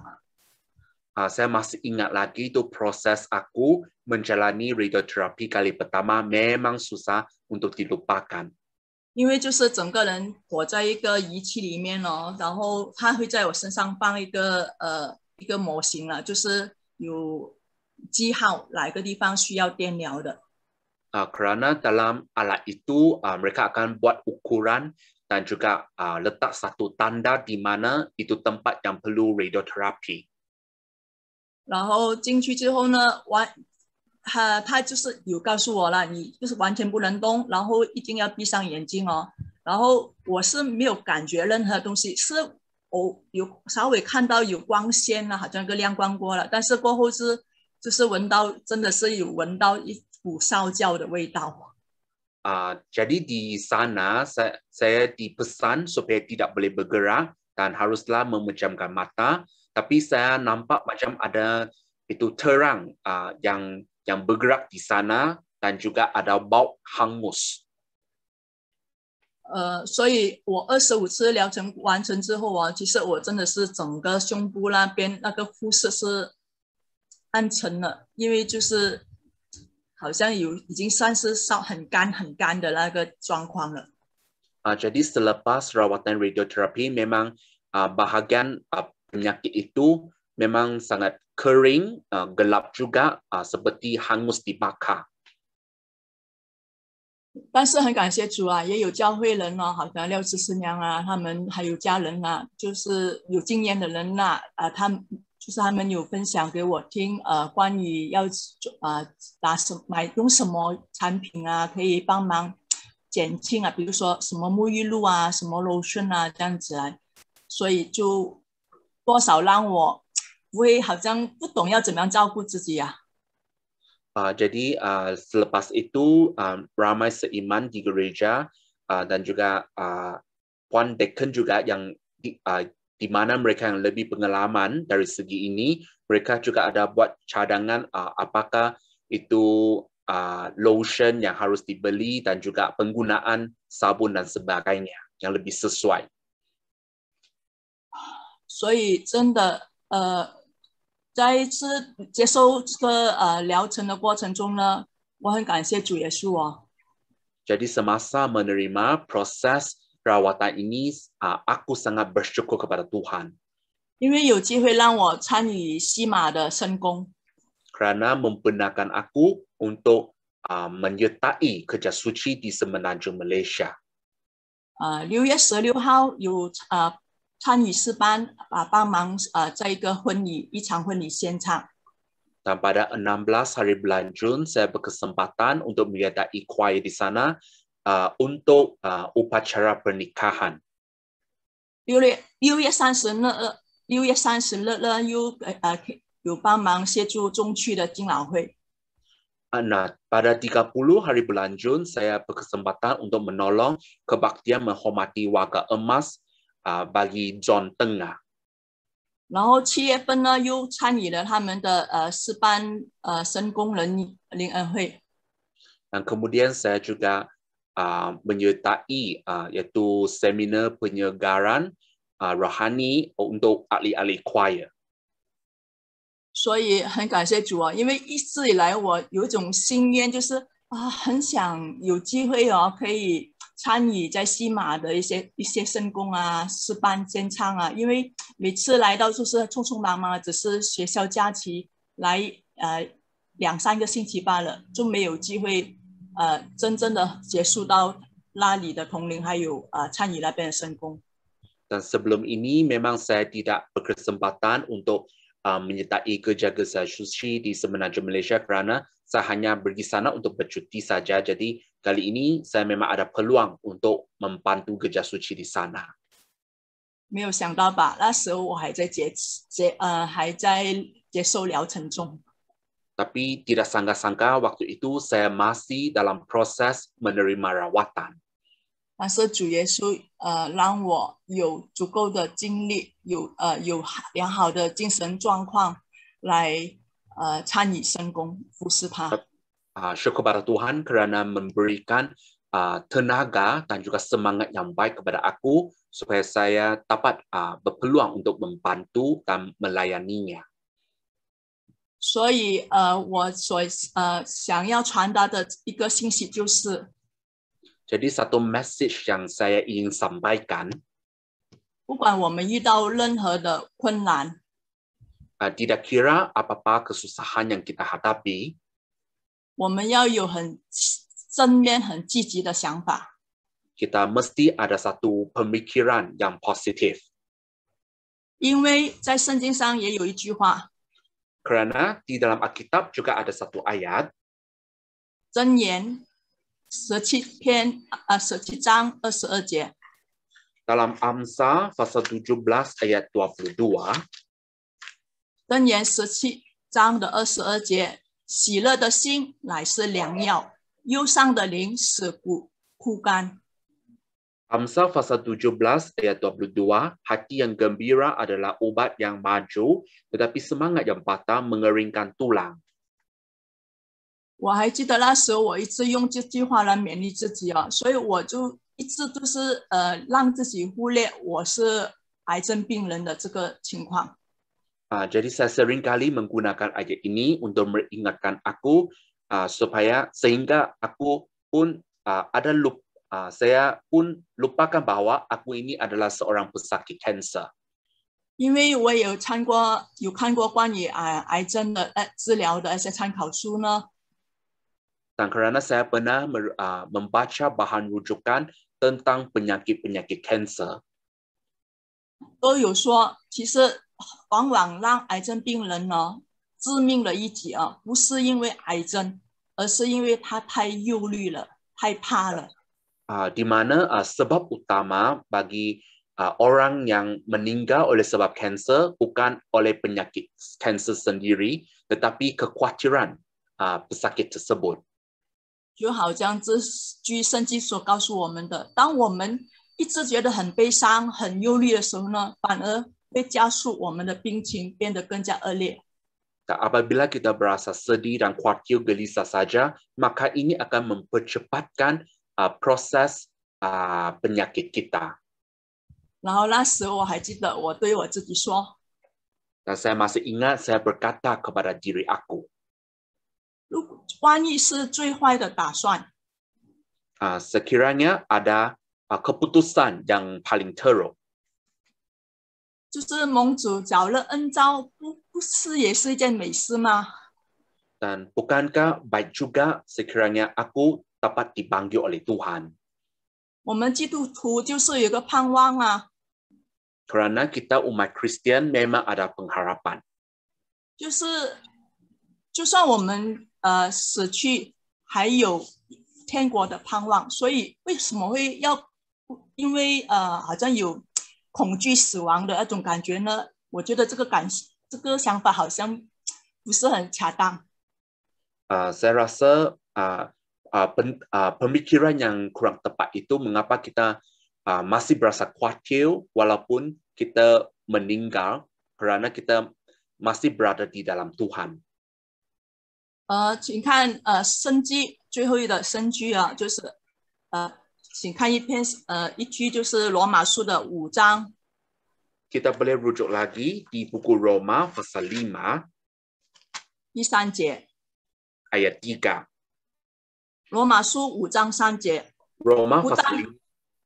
D: Saya masih ingat lagi itu proses aku menjalani radioterapi kali pertama memang susah untuk dilupakan.
E: 因为就是整个人裹在一个仪器里面然后他会在我身上放一个模型就是有记号哪个地方需要电疗的。
D: Kerana dalam alat itu mereka akan buat ukuran dan juga letak satu tanda di mana itu tempat yang perlu radioterapi.
E: 然后进去之后呢，他就是有告诉我了，你就是完全不能动，然后一定要闭上眼睛然后我是没有感觉任何东西，是我有稍微看到有光线好像一个亮光过了，但是过后就是闻到，真的是有闻到一股烧焦的味道。
D: Jadi di sana saya dipesan supaya tidak boleh bergerak dan haruslah memejamkan mata. Tapi saya nampak macam ada itu terang yang bergerak di sana dan juga ada bau hangus.
E: 所以我25次疗程完成之后其实我真的是整个胸部那边那个肤色是暗沉了，因为就是好像已经算是很干的那个状况了。
D: Jadi selepas rawatan radioterapi memang bahagian penyakit itu memang sangat kering, gelap juga, seperti hangus dibakar.
E: 但是很感谢主也有教会人好像廖执事娘他们还有家人就是有经验的人他们有分享给我听关于要用什么产品可以帮忙减轻比如说什么沐浴露什么 lotion 这样子所以就多少让我不会好像不懂要怎么样照顾自己呀。
D: Jadi selepas itu ramai seiman di gereja dan juga Puan Deacon juga yang di mana mereka yang lebih pengalaman dari segi ini, mereka juga ada buat cadangan apakah itu lotion yang harus dibeli dan juga penggunaan sabun dan sebagainya yang lebih sesuai.
E: 所以真的在一次接受这个疗程的过程中呢，我很感谢主耶稣哦。
D: Jadi semasa menerima proses perawatan ini, aku sangat bersyukur kepada Tuhan.
E: 因为有机会让我参与西马的圣工。
D: Kerana membenarkan aku untuk menyertai kerja suci di Semenanjung Malaysia.
E: 6月16号有参与诗班帮忙在一场婚礼现场。
D: Dan pada 16 hari bulan Jun, saya berkesempatan untuk menyertai choir di sana untuk upacara pernikahan.
E: 6月30日呢，有帮忙协助中区的敬老会。
D: Nah, pada 30 hari bulan Jun, saya berkesempatan untuk menolong kebaktian menghormati warga emas bagi Zon Tengah.
E: 然后7月份呢，又参与了他们的诗班圣工人灵恩会。
D: Dan kemudian saya juga menyertai yaitu seminar penyegaran rohani untuk ahli-ahli choir.
E: 所以很感谢主啊，因为一直以来我有一种心愿，就是很想有机会可以参与在西马的一些圣工诗班献唱因为每次来到就是匆匆忙忙，只是学校假期来2-3个星期罢了，就没有机会真正的结束到那里的同龄，还有参与那边的圣工。
D: Dan sebelum ini memang saya tidak berkesempatan untuk menyertai kerja-kerja suci di Semenanjung Malaysia kerana saya hanya pergi sana untuk bercuti saja. Jadi kali ini saya memang ada peluang untuk membantu kerja suci di sana.
E: 没有想到吧？那时候我还在接受疗程中。
D: Tapi tidak sangka-sangka waktu itu saya masih dalam proses menerima rawatan.
E: 但是主耶稣让我有足够的精力，有良好的精神状况来参与圣工服侍他。
D: Syukur pada Tuhan kerana memberikan tenaga dan juga semangat yang baik kepada aku supaya saya dapat berpeluang untuk membantu dan melayaninya.
E: 所以我想要传达的一个信息就是。
D: Jadi satu message yang saya ingin sampaikan.
E: 不管我们遇到任何的困难，
D: tidak kira apa-apa kesusahan yang kita hadapi.
E: 我们要有很正面、很积极的想法。
D: Kita mesti ada satu pemikiran yang positif.
E: 因为在圣经上也有一句话。
D: Kerana di dalam Alkitab juga ada satu ayat.
E: 箴言17章22节。
D: Dalam Amsal pasal 17 ayat 22.
E: 箴言17章的22节，喜乐的心乃是良药，忧伤的灵使骨枯干。
D: Amsal pasal 17 ayat 22, hati yang gembira adalah obat yang maju, tetapi semangat yang patah mengeringkan tulang.
E: 我还记得那时候我一直用这句话来勉励自己所以我就一直都是让自己忽略我是癌症病人的这个情况。
D: Jadi saya sering kali menggunakan ayat ini untuk meringatkan aku supaya sehingga aku pun saya pun lupakan bahwa aku ini adalah seorang pesakit kanser.
E: 因为我有看过关于癌症的治疗的一些参考书呢。
D: Dan kerana saya pernah membaca bahan rujukan tentang penyakit-penyakit kanser.
E: 都有说，其实往往让癌症病人致命的一击不是因为癌症，而是因为他太忧虑了，太怕了。
D: Di mana sebab utama bagi orang yang meninggal oleh sebab kanser bukan oleh penyakit kanser sendiri, tetapi kekhawatiran pesakit tersebut.
E: 就好像这句圣经所告诉我们的，当我们一直觉得很悲伤、很忧虑的时候呢，反而会加速我们的病情变得更加恶劣。
D: Apabila kita berasa sedih dan khawatir gelisah saja, maka ini akan mempercepatkan proses penyakit kita.
E: 然后那时我还记得我对我自己说，
D: Dan saya masih ingat saya berkata kepada diri aku,
E: 如果万一是最坏的打算，
D: sekiranya ada keputusan yang paling teruk,
E: 就是蒙主找了恩召，不是也是一件美事吗？
D: dan bukankah baik juga sekiranya aku dapat dipanggil oleh Tuhan?
E: 我们基督徒就是有一个盼望啊，
D: Kerana kita umat Kristian memang ada pengharapan.
E: 就是就算我们死去，还有天国的盼望，所以为什么会要因为好像有恐惧死亡的那种感觉呢？我觉得这个想法好像不是很恰当。
D: Saya rasa pemikiran yang kurang tepat itu mengapa kita masih berasa khawatir walaupun kita meninggal kerana kita masih berada di dalam Tuhan.
E: 请看生句最后的生句啊，就是请看一句就是罗马书的5章。
D: Kita boleh rujuk lagi di buku Roma pasal 5
E: 第3节，
D: ayat 3.
E: 罗马书5章3节。
D: Roma
E: 不
D: pasal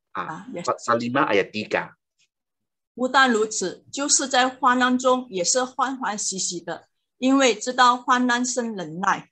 D: 5 ayat 3.
E: 不但如此，就是在患难中也是欢欢喜喜的，因为知道患难生忍耐。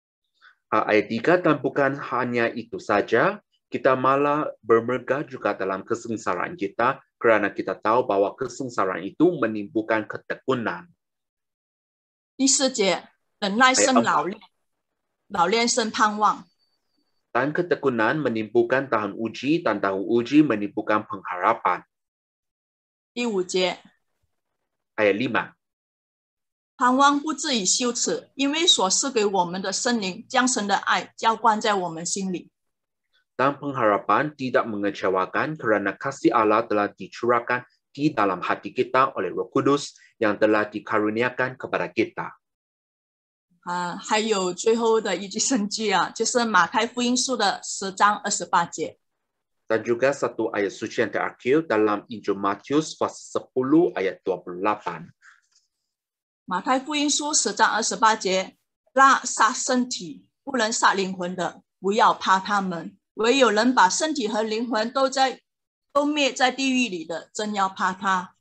D: Ayat 3, dan bukan hanya itu saja, kita malah bermegah juga dalam kesengsaraan kita kerana kita tahu bahwa kesengsaraan itu menimbulkan ketekunan.
E: 第4节，忍耐生老练，老练生盼望。
D: Dan ketekunan menimbulkan tahan uji, dan tahan uji menimbulkan pengharapan.
E: 第5节，
D: Ayat 5.
E: 盼望不至于羞耻，因为所赐给我们的圣灵将神的爱浇灌在我们心里。
D: Dan pengharapan tidak mengecewakan kerana kasih Allah telah dicurahkan di dalam hati kita oleh Roh Kudus yang telah dikaruniakan kepada kita.
E: 还有最后的一句圣句啊，就是马太福音书的10章28节。
D: Dan juga satu ayat suci yang terakhir dalam Injil Matius pasal 10 ayat 28.
E: 马太福音书10章28节，那杀身体不能杀灵魂的，不要怕他们；唯有人把身体和灵魂都灭在地狱里的，真要怕他。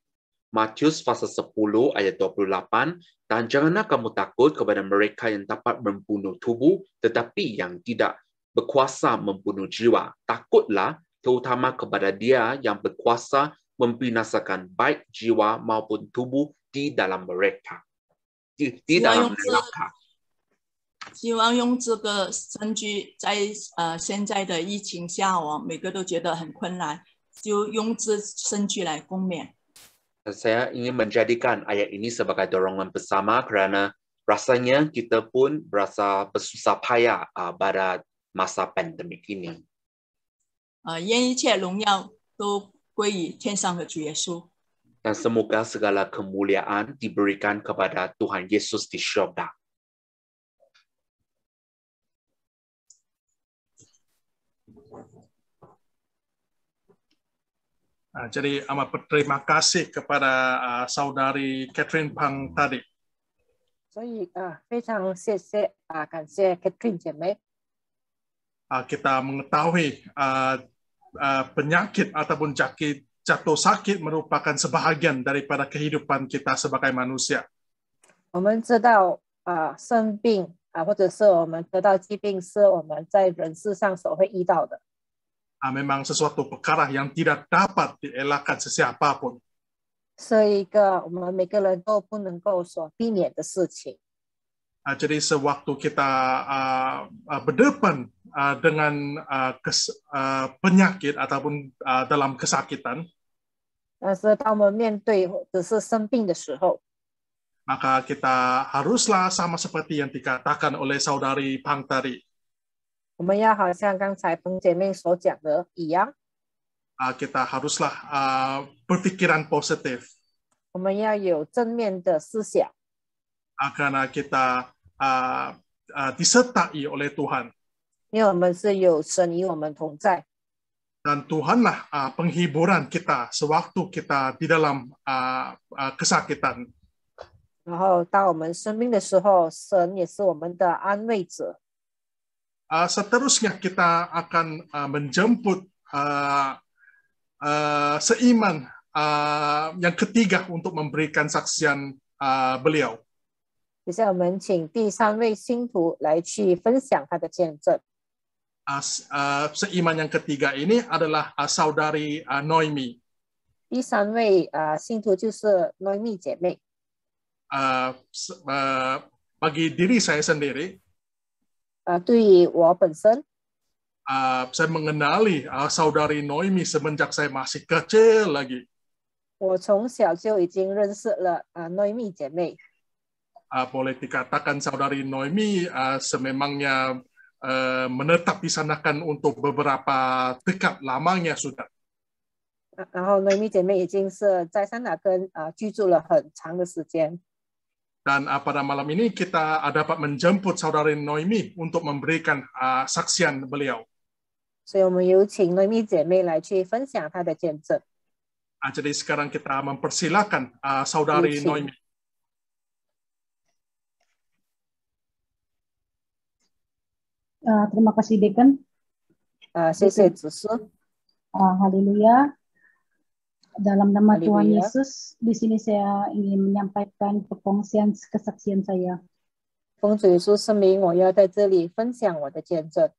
D: Matius pasal 10 ayat 28, dan janganlah kamu takut kepada mereka yang dapat membunuh tubuh, tetapi yang tidak berkuasa membunuh jiwa. Takutlah terutama kepada Dia yang berkuasa membinasakan baik jiwa maupun tubuh di dalam mereka. Di dalam neraka.
E: 希望用这个证据在现在的疫情下每个都觉得很困难，就用这证据来共勉。
D: Saya ingin menjadikan ayat ini sebagai dorongan bersama kerana rasanya kita pun berasa bersusah payah pada masa pandemik ini.
E: 愿一切荣耀都归于天上的主耶稣。
D: Dan semoga segala kemuliaan diberikan kepada Tuhan Yesus di syurga.
A: Jadi amat berterima kasih kepada saudari Catherine Pang tadi.
B: 所以非常谢谢感谢 Catherine 姐妹。
A: Kita mengetahui penyakit ataupun jatuh sakit merupakan sebahagian daripada kehidupan kita sebagai manusia.
B: 我们知道生病或者是我们得到疾病是我们在人世上所会遇到的。
A: Memang sesuatu perkara yang tidak dapat dielakkan sesiapapun.
B: 是一个我们每个人都不能够所避免的事情。
A: Jadi sewaktu kita berdepan dengan penyakit ataupun dalam kesakitan,
B: 但是当我们面对或者是生病的时候，
A: maka kita haruslah sama seperti yang dikatakan oleh saudari Pang tadi.
B: 我们要好像刚才彭姐妹所讲的一样，
A: Kita haruslah berpikiran positif
B: 我们要有正面的思想，
A: karena kita disertai oleh Tuhan.
B: 因为我们是有神与我们同在，
A: Dan Tuhanlah penghiburan kita sewaktu kita di dalam kesakitan.
B: 然后当我们生病的时候，神也是我们的安慰者。
A: Seterusnya kita akan menjemput seiman yang ketiga untuk memberikan saksian beliau.
B: 接下来我们请第三位信徒来去分享他的见证。
A: Seiman yang ketiga ini adalah saudari Noemi.
B: 第三位信徒就是诺米姐妹。
A: Bagi diri saya sendiri,
B: 对于我本身，
A: saya mengenali saudari Noemi semenjak saya masih kecil lagi.
B: 我从小就已经认识了诺米姐妹。
A: Boleh dikatakan saudari Noemi sememangnya menetap di sana kan untuk beberapa dekat lamanya sudah.
B: 然后诺米姐妹已经是在山打根居住了很长的时间。
A: Dan pada malam ini kita dapat menjemput saudari Noemi untuk memberikan saksian beliau.
B: 所以我们有请诺米姐妹来去分享她的见证。
A: Jadi sekarang kita mempersilakan saudari Noemi.
F: Terima kasih Deacon.
B: 谢谢子师。
F: Haleluya. Dalam nama Tuhan
B: Haleluya.
F: Yesus, di sini saya ingin menyampaikan perkongsian kesaksian saya.
B: 奉主耶稣圣名，我要在这里分享我的见证。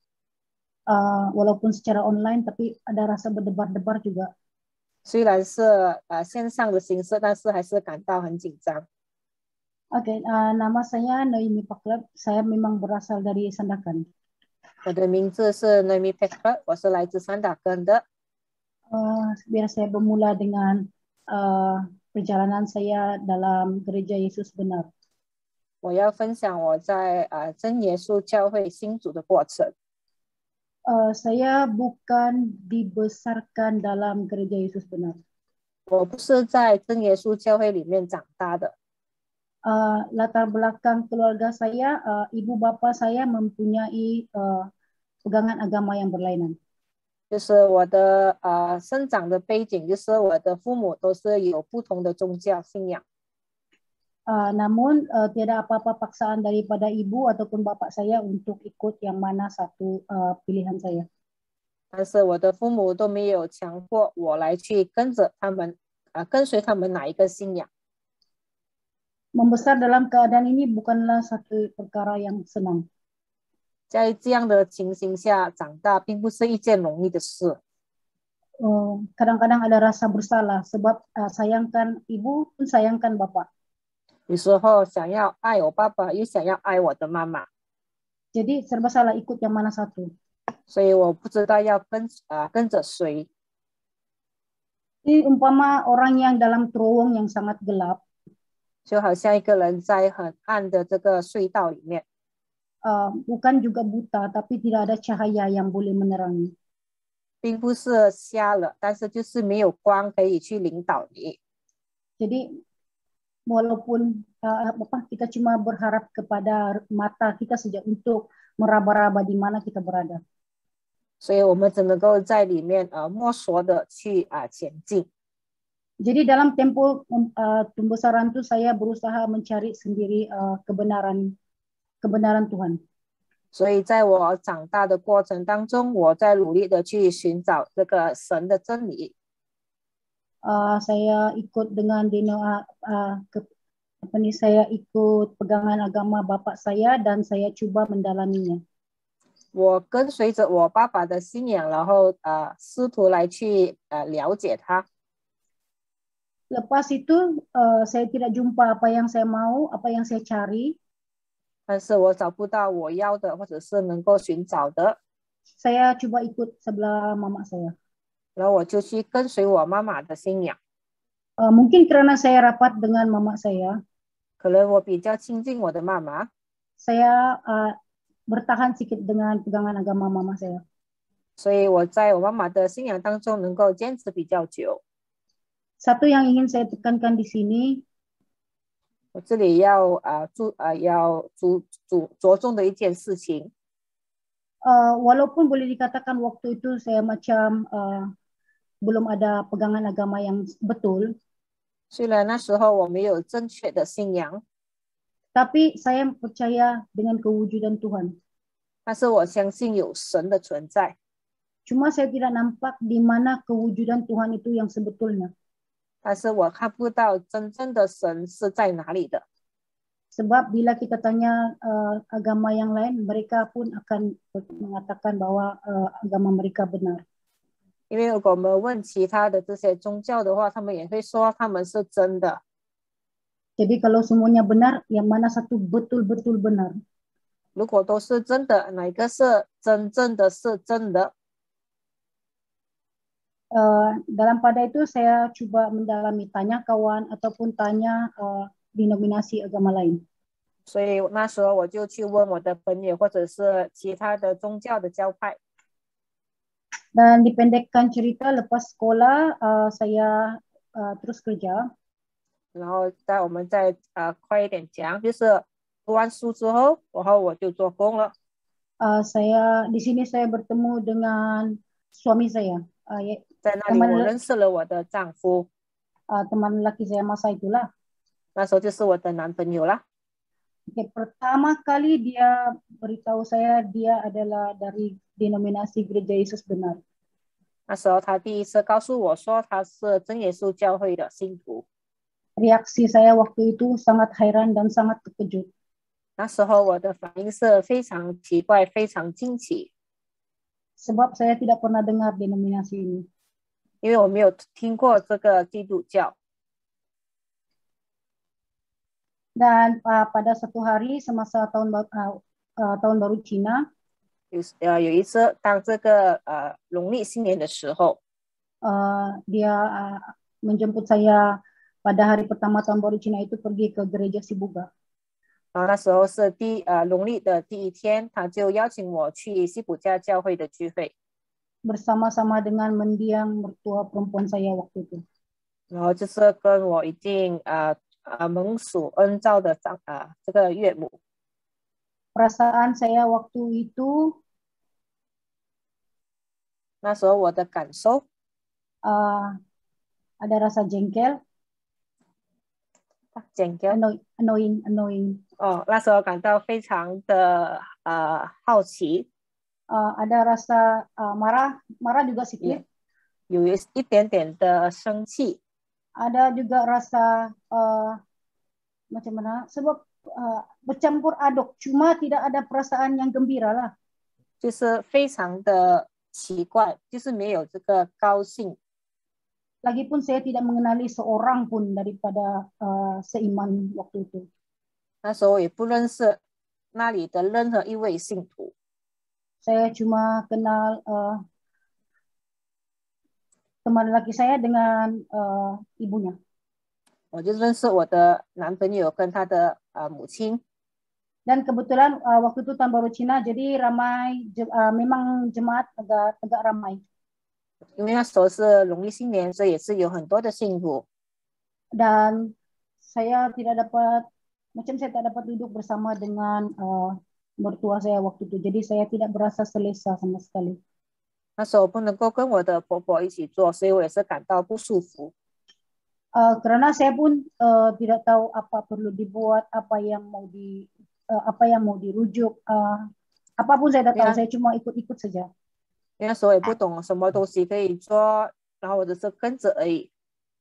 F: Walaupun secara online, tapi ada rasa berdebar-debar juga.
B: 虽然是线上的形式，但是还是感到很紧张。
F: Oke, nama saya Noemi Paklep. Saya memang berasal dari Sandakan.
B: 我的名字是 Noemi Paklep， 我是来自山打根的。
F: Biar saya bermula dengan perjalanan saya dalam gereja Yesus benar.
B: 我要分享我在真耶稣教会信主的过程。
F: Saya bukan dibesarkan dalam gereja Yesus benar.
B: 我不是在真耶稣教会里面长大的。
F: Latar belakang keluarga saya, ibu bapa saya mempunyai pegangan agama yang berlainan.
B: 就是我的生长的背景，就是我的父母都是有不同的宗教信仰。
F: Namun tiada apa-apa paksaan daripada ibu ataupun bapak saya untuk ikut yang mana satu pilihan saya.
B: 但是我的父母都没有强迫我来去跟着他们，跟随他们哪一个信仰。
F: Membesar dalam keadaan ini bukanlah satu perkara yang senang.
B: 在这样的情形下长大，并不是一件容易的事。
F: Kadang-kadang ada rasa bersalah sebab sayangkan ibu pun sayangkan bapak.
B: 有时候想要爱我爸爸，又想要爱我的妈妈，
F: Jadi serba salah ikut yang mana satu.
B: 所以我不知道要跟着谁。
F: Ini umpama orang yang dalam terowong yang sangat gelap.
B: 就好像一个人在很暗的这个隧道里面，
F: Bukan juga buta, tapi tidak ada cahaya yang boleh menerangi.
B: 并不是瞎了，但是就是没有光可以去领导你。
F: Jadi walaupun kita cuma berharap kepada mata kita saja untuk meraba-raba di mana kita berada.
B: 所以我们只能够在里面摸索的去前进。
F: Jadi dalam tempo pembesaran itu saya berusaha mencari sendiri kebenaran Tuhan.
B: 所以在我长大的过程当中，我在努力的去寻找这个神的真理。
F: Saya ikut dengan saya ikut pegangan agama bapak saya dan saya coba mendalaminya.
B: 我跟随着我爸爸的信仰，然后试图来去了解他。
F: Lepas itu saya tidak jumpa apa yang saya mau, apa yang saya cari.
B: 但是我找不到我要的，或者是能够寻找的。
F: Saya coba ikut sebelah mama saya.
B: 然后我就去跟随我妈妈的信仰。
F: Mungkin karena saya rapat dengan mama saya,
B: 可能我比较亲近我的妈妈，
F: saya bertahan sedikit dengan pegangan agama mama saya.
B: 所以我在我妈妈的信仰当中能够坚持比较久。
F: Satu yang ingin saya tekankan di sini,
B: 我这里要着重的一件事情，
F: walaupun boleh dikatakan waktu itu saya macam belum ada pegangan agama yang betul,
B: 虽然那时候我没有正确的信仰，
F: tapi saya percaya dengan kewujudan Tuhan.
B: 但是我相信有神的存在。
F: Cuma saya tidak nampak di mana kewujudan Tuhan itu yang sebetulnya.
B: 但是我看不到真正的神是在哪里的。
F: Sebab bila kita tanya agama yang lain, mereka pun akan mengatakan bahwa agama mereka benar.
B: 因为如果我们问其他的这些宗教的话，他们也会说他们是真的。
F: Jadi kalau semuanya benar, yang mana satu betul-betul benar?
B: 如果都是真的，哪一个是真正的是真的？
F: Dalam pada itu saya coba mendalami, tanya kawan ataupun tanya denominasi agama lain.
B: 所以那时候我就去问我的朋友或者是其他的宗教的教派。
F: Dan dipendekkan cerita, lepas sekolah saya terus kerja.
B: 然后我们再快一点讲，就是读完书之后，然后我就做工了。
F: Di sini saya bertemu dengan suami saya.
B: 在那里我认识了我的丈夫，
F: teman lelaki saya masa itulah.
B: 那时候就是我的男朋友啦。
F: Pertama kali dia beritahu saya dia adalah dari denominasi Gereja Yesus Benar.
B: 那时候他第一次告诉我说他是真耶稣教会的信徒。
F: Reaksi saya waktu itu sangat heran dan sangat terkejut.
B: 那时候我的反应是非常奇怪，非常惊奇，
F: Sebab saya tidak pernah dengar denominasi ini.
B: 因为我没有听过这个基督教。
F: Dan pada satu hari semasa tahun baru Cina,
B: 有一次当这个农历新年的时候，
F: dia menjemput saya pada hari pertama tahun baru Cina itu pergi ke gereja Sibuga.
B: 然后那时候是农历的第一天，他就邀请我去西普加教会的聚会，
F: bersama-sama dengan mendiang mertua perempuan saya waktu itu.
B: 然后就是跟我已经蒙属恩召的这个岳母。
F: Perasaan saya waktu itu
B: 那时候我的感受
F: ada rasa jengkel, annoying.
B: 那时候感到非常的好奇，
F: ada rasa marah juga sedikit.
B: 有一点点的生气。
F: Ada juga rasa macam mana? Sebab bercampur aduk, cuma tidak ada perasaan yang gembira lah.
B: 就是非常的奇怪，就是没有这个高兴。
F: Lagipun saya tidak mengenali seorang pun daripada seiman waktu itu.
B: 那时候也不认识那里的任何一位信徒，
F: Saya cuma kenal teman laki saya dengan ibunya.
B: 我就认识我的男朋友跟他的母亲。
F: Dan kebetulan waktu itu tahun baru Cina, jadi ramai, memang jemaat agak ramai.
B: 因为那时候是农历新年，所以也是有很多的信徒。
F: Dan saya tidak dapat duduk bersama dengan mertua saya waktu itu. Jadi saya tidak berasa selesa sama sekali.
B: 那时候不能够跟我的婆婆一起做，所以我也是感到不舒服。
F: Karena saya pun tidak tahu apa perlu dibuat, apa yang mau dirujuk, apapun saya tidak tahu. Saya cuma ikut-ikut saja.
B: 那时候也不懂什么东西可以做，然后我只是跟着而已。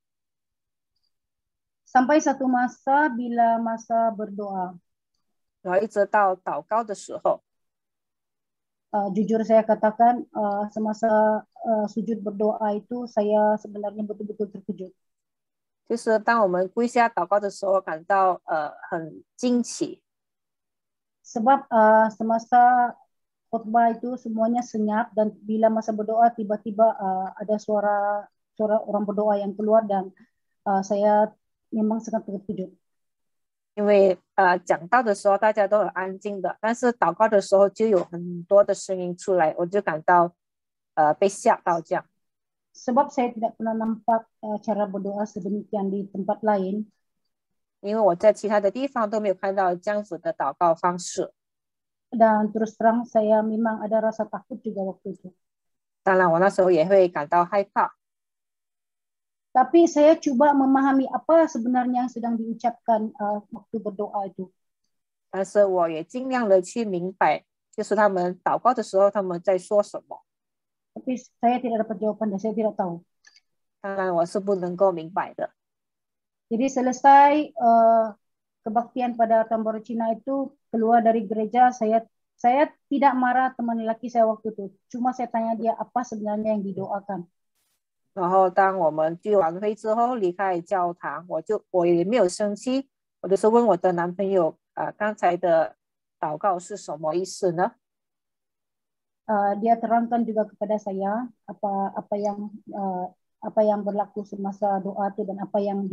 F: Sampai satu masa bila masa berdoa.
B: 然后一直到祷告的时候，
F: Jujur saya katakan semasa sujud berdoa itu saya sebenarnya betul-betul terkejut.
B: 就是当我们跪下祷告的时候，感到很惊奇。
F: Sebab semasa khotbah itu semuanya senyap dan bila masa berdoa tiba-tiba ada suara orang berdoa yang keluar dan saya memang sangat terkejut.
B: 因为讲道的时候大家都很安静的，但是祷告的时候就有很多的声音出来，我就感到被吓到这样。
F: Sebab saya tidak pernah nampak cara berdoa sedemikian di tempat lain.
B: 因为我在其他的地方都没有看到这样子的祷告方式。
F: Dan terus terang saya memang ada rasa takut juga waktu itu.
B: 当然我那时候也会感到害怕。
F: Tapi saya coba memahami apa sebenarnya yang sedang diucapkan waktu berdoa itu.
B: 但是我也尽量的去明白，就是他们祷告的时候他们在说什么。
F: Tapi saya tidak dapat jawaban dan saya tidak tahu.
B: 当然我是不能够明白的。
F: Jadi selesai kebaktian pada Tambora Cina itu keluar dari gereja, saya tidak marah teman lelaki saya waktu itu. Cuma saya tanya dia apa sebenarnya yang didoakan.
B: 然后当我们聚完会之后离开教堂，我也没有生气，我就是问我的男朋友刚才的祷告是什么意思呢？
F: Dia terangkan juga kepada saya apa yang berlaku semasa doa itu dan apa yang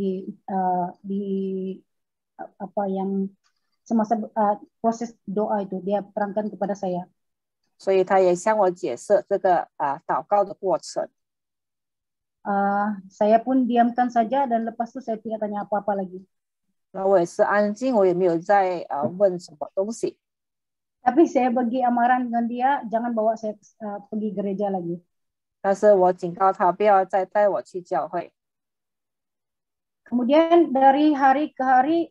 F: semasa proses doa itu dia terangkan kepada saya.
B: 所以他也向我解释这个祷告的过程。
F: Saya pun diamkan saja dan lepas itu saya tidak tanya apa-apa lagi.
B: 那我也是安静，我也没有再问什么东西。
F: Tapi saya bagi amaran dengan dia, jangan bawa saya pergi gereja lagi.
B: 但是我警告他不要再带我去教会。
F: Kemudian dari hari ke hari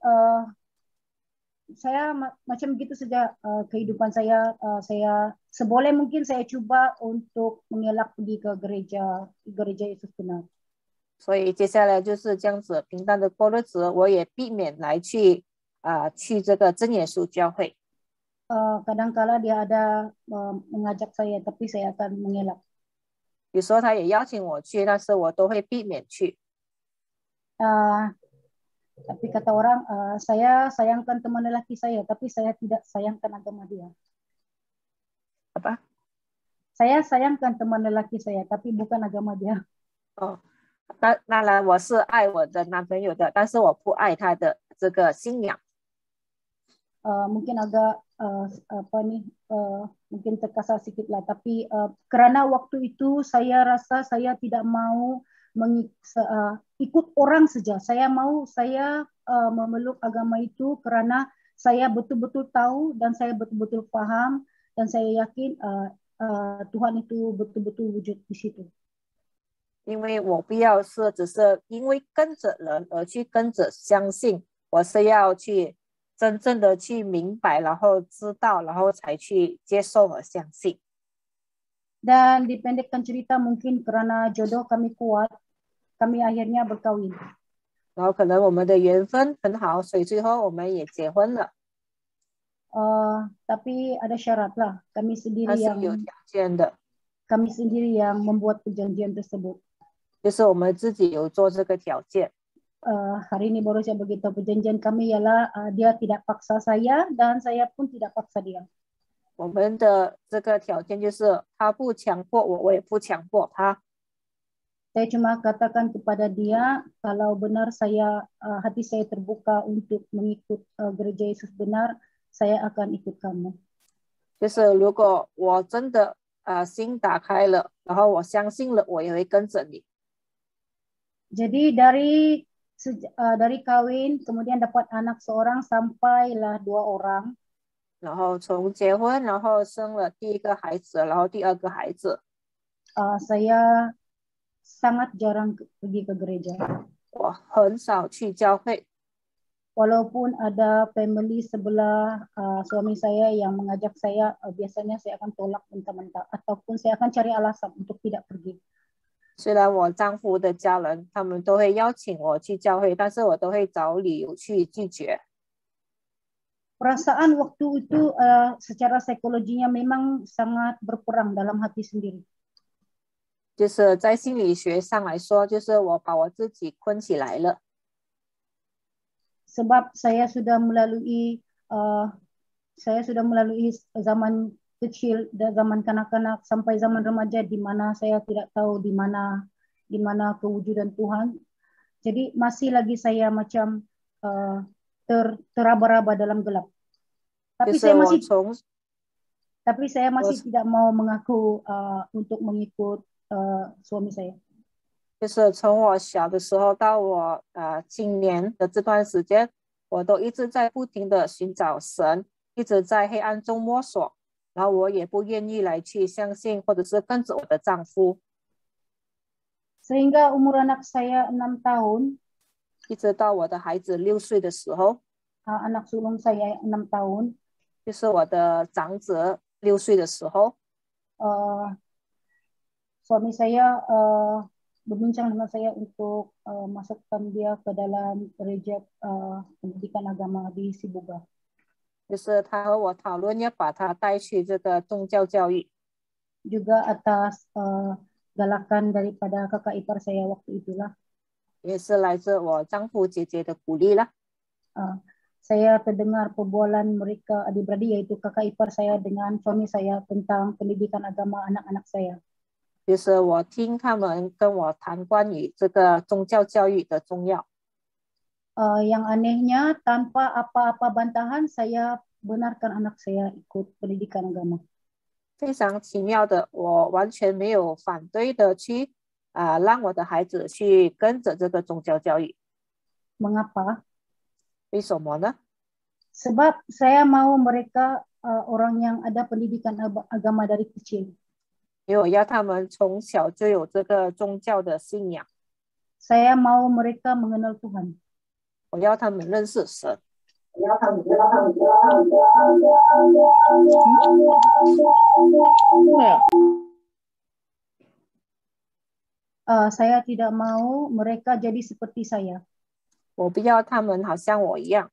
F: saya macam begitu saja kehidupan saya. Saya seboleh mungkin saya coba untuk mengelak pergi ke gereja Yesus Benar.
B: 所以接下来就是这样子平淡的过日子，我也避免来去这个真耶稣教会。
F: Kadang-kala dia ada mengajak saya, tapi saya akan mengelak.
B: 有时候他也邀请我去，但是我都会避免去。
F: Tapi kata orang, saya sayangkan teman lelaki saya, tapi saya tidak sayangkan agama dia.
B: Apa?
F: Saya sayangkan teman lelaki saya, tapi bukan agama dia.
B: 哦，当然我是爱我的男朋友的，但是我不爱他的这个信仰。
F: Mungkin agak mungkin terkasar sedikit lah, tapi karena waktu itu saya rasa saya tidak mau ikut orang saja. Saya memeluk agama itu karena saya betul-betul tahu dan saya betul-betul paham dan saya yakin Tuhan itu betul-betul wujud di situ.
B: 因为我不要是只是因为跟着人而去跟着相信，我是要去真正的去明白，然后知道，然后才去接受和相信。
F: Dan dipendekkan cerita mungkin karena jodoh kami kuat, kami akhirnya berkawin.
B: 然后可能我们的缘分很好，所以最后我们也结婚了。
F: Tapi ada syarat lah,
B: 但是有条件的，
F: kami sendiri yang membuat perjanjian tersebut.
B: 就是我们自己有做这个条件。
F: Hari ini baru saya beritahu perjanjian kami ialah dia tidak paksa saya dan saya pun tidak paksa dia.
B: 我们的这个条件就是他不强迫我，我也不强迫他。
F: Saya cuma katakan kepada dia kalau benar hati saya terbuka untuk mengikut gereja Yesus Benar, saya akan ikut kamu.
B: 就是如果我真的心打开了，然后我相信了，我也会跟着你。
F: Jadi dari kawin kemudian dapat anak seorang sampailah 2 orang.
B: 然后从结婚，然后生了第一个孩子，然后第二个孩子。
F: Saya sangat jarang pergi ke gereja.
B: 我很少去教会，
F: Walaupun ada family sebelah suami saya yang mengajak saya, biasanya saya akan tolak mentah-mentah ataupun saya akan cari alasan untuk tidak pergi.
B: 虽然我丈夫的家人他们都会邀请我去教会，但是我都会找理由去拒绝。
F: Perasaan waktu itu secara psikologinya memang sangat berperang dalam hati sendiri.
B: 就是在心理学上来说，就是我把我自己困起来了。
F: Sebab saya sudah melalui zaman kecil, dari zaman kanak-kanak sampai zaman remaja, di mana saya tidak tahu di mana kewujudan Tuhan. Jadi masih lagi saya macam teraba-raba dalam gelap.
B: 就
F: Tapi
B: 是
F: saya
B: 我
F: masih
B: 从
F: tidak mau mengaku untuk mengikut suami saya.
B: 就是从我小的时候到我今年的这段时间，我都一直在不停的寻找神，一直在黑暗中摸索，然后我也不愿意来去相信或者是跟着我的丈夫，
F: Sehingga umur anak saya 6 tahun,
B: 一直到我的孩子6岁的时候，
F: anak sulung saya 6 tahun,
B: 就是我的长子6岁的时候，
F: suami saya berbincang dengan saya untuk masukkan dia ke dalam gereja pendidikan agama di Sibuga.
B: 就是他和我讨论要把他带去这个宗教教育，
F: Juga atas galakan daripada kakak ipar saya waktu itulah.
B: 也是来自我丈夫姐姐的鼓励啦。
F: Saya terdengar perbualan mereka adik-beradik, yaitu kakak ipar saya dengan suami saya tentang pendidikan agama anak-anak saya.
B: 就是我听他们跟我谈关于这个宗教教育的重要。
F: Yang anehnya, tanpa apa-apa bantahan, saya benarkan anak saya ikut pendidikan agama.
B: 非常奇妙的，我完全没有反对的去让我的孩子去跟着这个宗教教育。
F: Mengapa?
B: 为什么呢？
F: Sebab saya mau mereka orang yang ada pendidikan agama dari kecil.
B: 因为我要他们从小就有这个宗教的信仰，
F: Saya mau mereka mengenal Tuhan.
B: 我要他们认识神。
F: Saya tidak mau mereka jadi seperti saya.
B: 我不要他们好像我一样。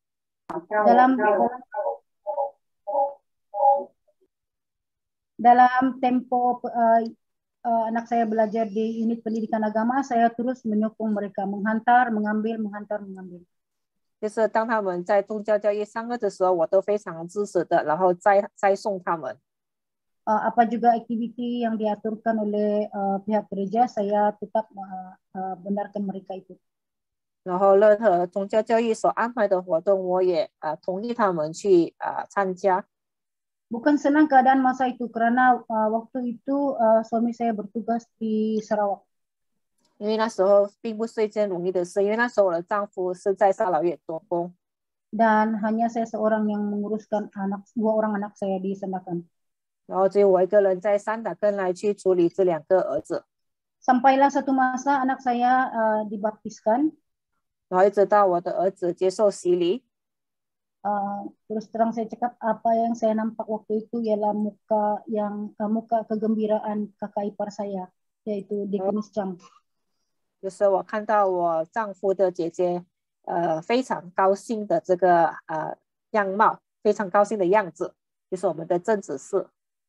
F: Dalam tempo anak saya belajar di unit pendidikan agama, saya terus menyokong mereka, mengantar, mengambil.
B: 就是当他们在宗教教育上课的时候，我都非常支持的，然后再送他们。
F: Apa juga aktiviti yang diaturkan oleh pihak gereja, saya tetap benarkan mereka itu.
B: 然后任何宗教教育所安排的活动，我也同意他们去参加。
F: Bukan senang keadaan masa itu karena waktu itu suami saya bertugas di Sarawak.
B: 因为那时候并不是一件容易的事，因为那时候我的丈夫是在沙劳越做工，
F: Dan hanya saya seorang yang menguruskan 2 orang anak saya di Sandakan.
B: 然后只有我一个人在三打根来去处理这2个儿子，
F: Sampailah satu masa anak saya dibaptiskan.
B: 然后一直到我的儿子接受洗礼，
F: Terus terang saya cakap, apa yang saya nampak waktu itu ialah muka kegembiraan kakak ipar saya, yaitu Deaconess Chang.
B: 就是我看到我丈夫的姐姐非常高兴的这个样貌，非常高兴的样子，就是我们的郑子嗣。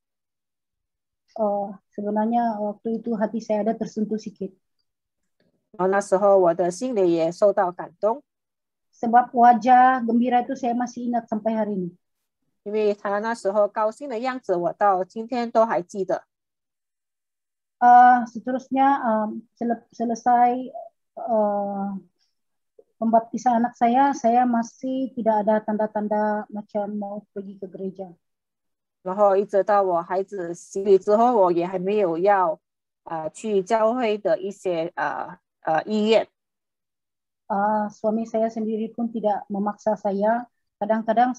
F: Sebenarnya waktu itu hati saya ada tersentuh sikit.
B: 然后那时候我的心里也受到感动，
F: Sebab wajah gembira itu saya masih ingat sampai hari ini.
B: 因为他那时候高兴的样子，我到今天都还记得。
F: Seterusnya selesai pembaptisan anak saya masih tidak ada tanda-tanda macam mau pergi ke gereja.
B: 然后一直到我孩子洗礼之后，我也还没有要去教会的一些意愿。
F: Suami saya sendiri pun tidak memaksa saya. Kadang-kadang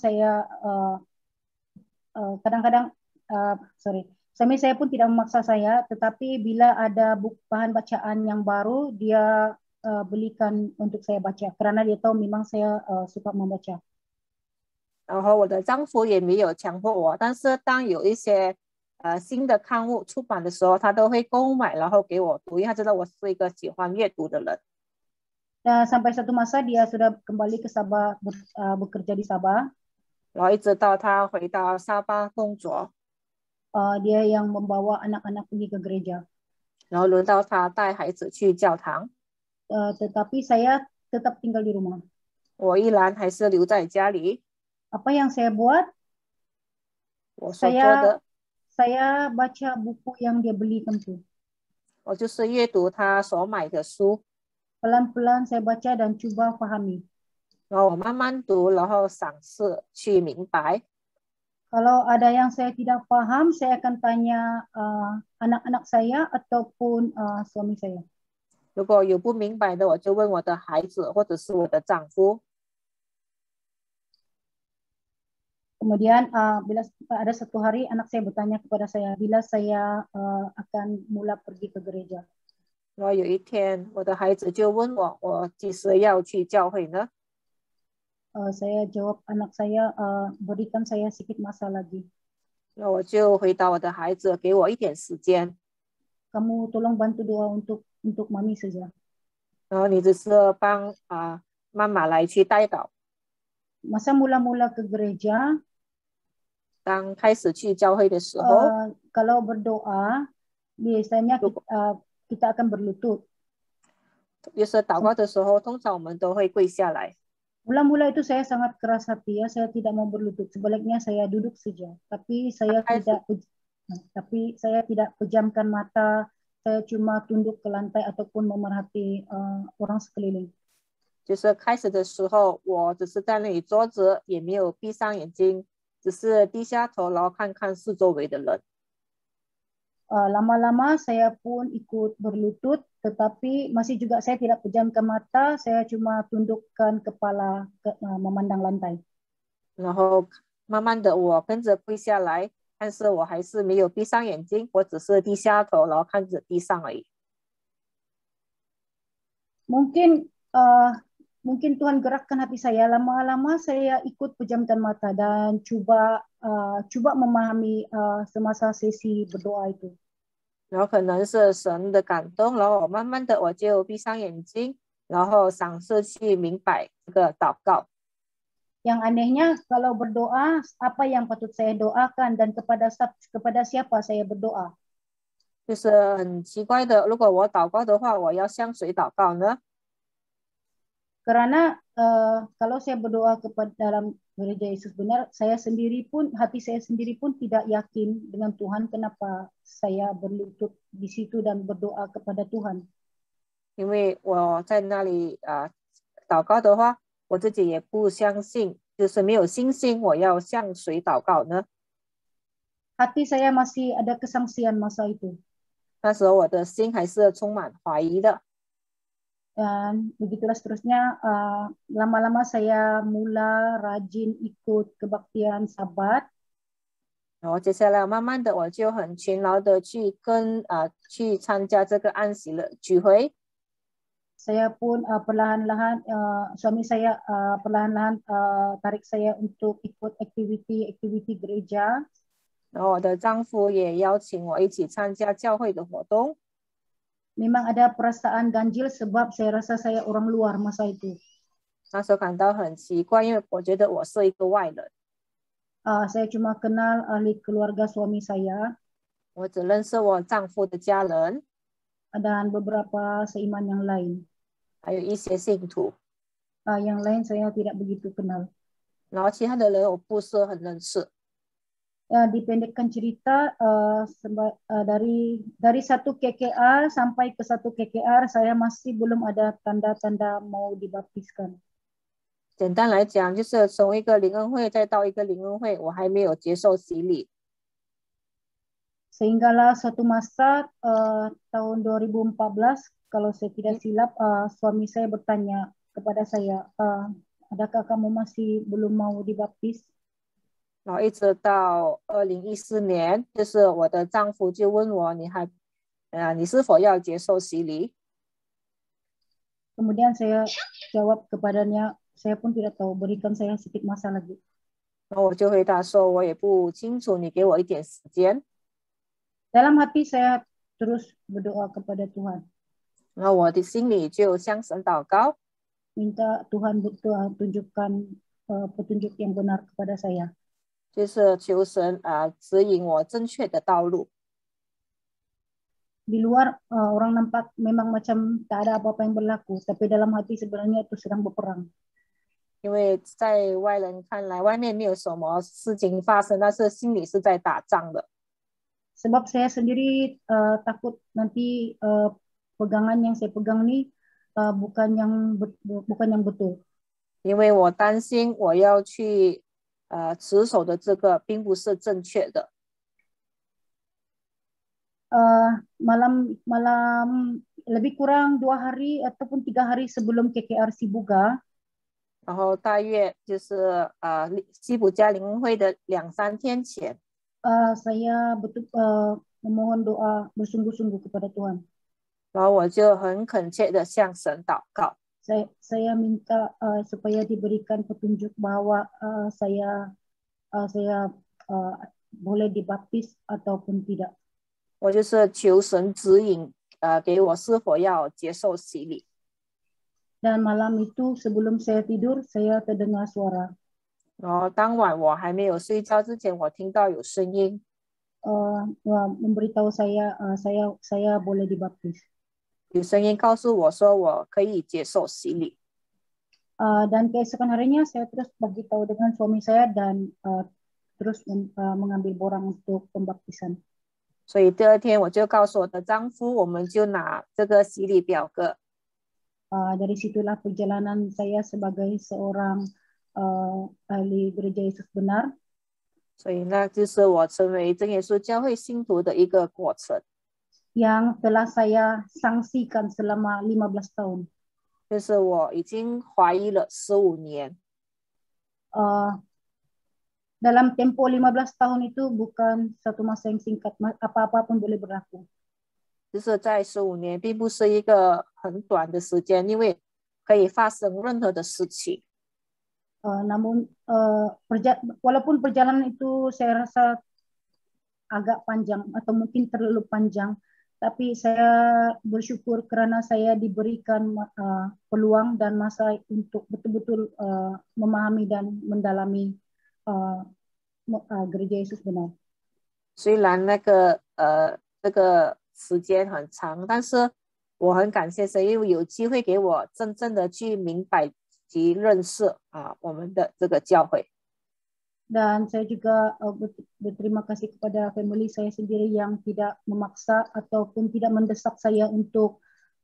F: suami saya pun tidak memaksa saya, tetapi bila ada bahan bacaan yang baru, dia belikan untuk saya baca, karena dia tahu memang saya suka membaca.
B: 然后我的丈夫也没有强迫我，但是当有一些新的刊物出版的时候，他都会购买，然后给我读，因为他知道我是一个喜欢阅读的人。
F: Sampai satu masa dia sudah kembali ke Sabah, bekerja di Sabah.
B: 然后一直到他回到沙巴工作，
F: Dia yang membawa anak-anak pergi ke gereja.
B: 然后轮到他带孩子去教堂，
F: Tetapi saya tetap tinggal di rumah.
B: 我依然还是留在家里。
F: Apa yang saya buat?
B: 我所做的，
F: saya baca buku yang dia belikan tuh.
B: 我就是阅读他所买的书，
F: Pelan-pelan saya baca dan coba pahami.
B: 然后我慢慢读，然后赏识去明白。
F: Kalau ada yang saya tidak paham, saya akan tanya anak-anak saya ataupun suami saya.
B: 如果有不明白的，我就问我的孩子或者是我的丈夫。
F: Kemudian bila ada satu hari anak saya bertanya kepada saya bila saya akan mula pergi ke gereja.
B: 然后有一天，我的孩子就问我，我几时要去教会呢？
F: Saya jawab anak saya, berikan saya sedikit masa lagi.
B: 那我就回答我的孩子，给我一点时间。
F: Kamu tolong bantu doa untuk mami saja.
B: 然后你只是帮妈妈来去代祷。
F: Masa mula-mula ke gereja,
B: 当开始去教会的时候，
F: kalau berdoa biasanya kita akan berlutut.
B: 就是祷告的时候，通常我们都会跪下来。
F: Mula-mula itu saya sangat keras hati ya, saya tidak mau berlutut. Sebaliknya saya duduk saja. Tapi saya tidak pejamkan mata. Saya cuma tunduk ke lantai ataupun memerhati orang sekeliling.
B: 就是开始的时候，我只是在那里坐着，也没有闭上眼睛，只是低下头，然后看看四周围的人。
F: Lama-lama saya pun ikut berlutut, tetapi masih juga saya tidak pejamkan mata, saya cuma tundukkan kepala memandang lantai.
B: 然后慢慢的我跟着跪下来，但是我还是没有闭上眼睛，我只是低下头，然后看着地上而已。
F: Mungkin Tuhan gerakkan hati saya, lama-lama saya ikut pejamkan mata dan coba memahami semasa sesi berdoa itu.
B: 然后可能是神的感动，然后我慢慢的我就闭上眼睛，然后尝试去明白这个祷告。
F: Yang anehnya kalau berdoa, apa yang patut saya doakan dan kepada siapa saya berdoa?
B: 就是很奇怪的，如果我祷告的话，我要向谁祷告呢？
F: Karena kalau saya berdoa dalam gereja Yesus benar, hati saya sendiri pun tidak yakin dengan Tuhan. Kenapa saya berlutut di situ dan berdoa kepada Tuhan?
B: 因为我在那里祷告的话，我自己也不相信，就是没有信心，我要向谁祷告呢？
F: Hati saya masih ada kesangsian masa itu.
B: 那时候我的心还是充满怀疑的。
F: Dan begitulah seterusnya, lama-lama saya mula rajin ikut kebaktian Sabat.
B: 然后接下来慢慢的我就很勤劳的去参加这个安息日聚会。
F: Saya pun perlahan-lahan suami saya perlahan-lahan tarik saya untuk ikut aktiviti gereja.
B: 然后我的丈夫也邀请我一起参加教会的活动。
F: Memang ada perasaan ganjil sebab saya rasa saya orang luar masa itu.
B: 那时候感到很奇怪，因为我觉得我是一个外人。
F: Saya cuma kenal ahli keluarga suami saya.
B: 我只认识我丈夫的家人，
F: Dan beberapa seiman yang lain.
B: 还有一些信徒。
F: Yang lain saya tidak begitu kenal.
B: 然后其他的人我不是很认识。
F: Dipendekkan cerita, dari satu KKR sampai ke satu KKR saya masih belum ada tanda-tanda mau dibaptiskan.
B: 简单来讲，就是从一个灵恩会再到一个灵恩会，我还没有接受洗礼。
F: Sehinggalah suatu masa tahun 2014, kalau saya tidak silap, suami saya bertanya kepada saya, adakah kamu masih belum mau dibaptis?
B: 然后一直到2014年，就是我的丈夫就问我，你是否要接受洗礼？
F: Kemudian saya jawab kepadanya, saya pun tidak tahu, berikan saya sedikit masa lagi.
B: 然后我就回答说，我也不清楚，你给我一点时间。
F: Dalam hati saya terus berdoa kepada Tuhan.
B: 然后我的心里就向神祷告，
F: Minta Tuhan tunjukkan petunjuk yang benar kepada saya.
B: 就是求神指引我正确的道路。
F: Di luar orang nampak memang macam tak ada apa-apa yang berlaku, tapi dalam hati sebenarnya itu sedang berperang.
B: 因为在外人看来，外面没有什么事情发生，但是心里是在打仗的。
F: Sebab saya sendiri takut nanti pegangan yang saya pegang ni bukan yang betul.
B: 因为我担心我要去持守的这个并不是正确的。
F: malam lebih kurang 2 hari ataupun 3 hari sebelum KKRC buka.
B: 然后大约就是西普加灵会的2-3天前，
F: saya betul memohon doa bersungguh-sungguh kepada Tuhan.
B: 然后我就很恳切的向神祷告。
F: Saya minta supaya diberikan petunjuk bahwa saya boleh dibaptis ataupun tidak.
B: 我就是求神指引给我是否要接受洗礼。
F: Dan malam itu sebelum saya tidur, saya terdengar suara.
B: 然后当晚我还没有睡觉之前，我听到有声音，
F: memberitahu saya boleh dibaptis.
B: 有声音告诉我说我可以接受洗礼。
F: Dan keesokan harinya saya terus beritahu dengan suami saya dan terus mengambil borang untuk pembaptisan.
B: 所以第二天我就告诉我的丈夫，我们就拿这个洗礼表格。
F: Dari situlah perjalanan saya sebagai seorang ahli gereja Yesus benar.
B: 所以那就是我成为真耶稣教会信徒的一个过程。
F: Yang telah saya saksikan selama 15 tahun.
B: 就是我已经怀疑了15年。
F: Dalam tempo 15 tahun itu bukan satu masa yang singkat, apa-apa pun boleh berlaku.
B: 就是在15年并不是一个很短的时间，因为可以发生任何的事情。
F: Namun walaupun perjalanan itu saya rasa agak panjang atau mungkin terlalu panjang, tapi saya bersyukur karena saya diberikan peluang dan masa untuk betul-betul memahami dan mendalami gereja Yesus benar.
B: 虽然这个时间很长，但是我很感谢神，因为有机会给我真正的去明白及认识我们的这个教会。
F: Dan saya juga berterima kasih kepada family saya sendiri yang tidak memaksa ataupun tidak mendesak saya untuk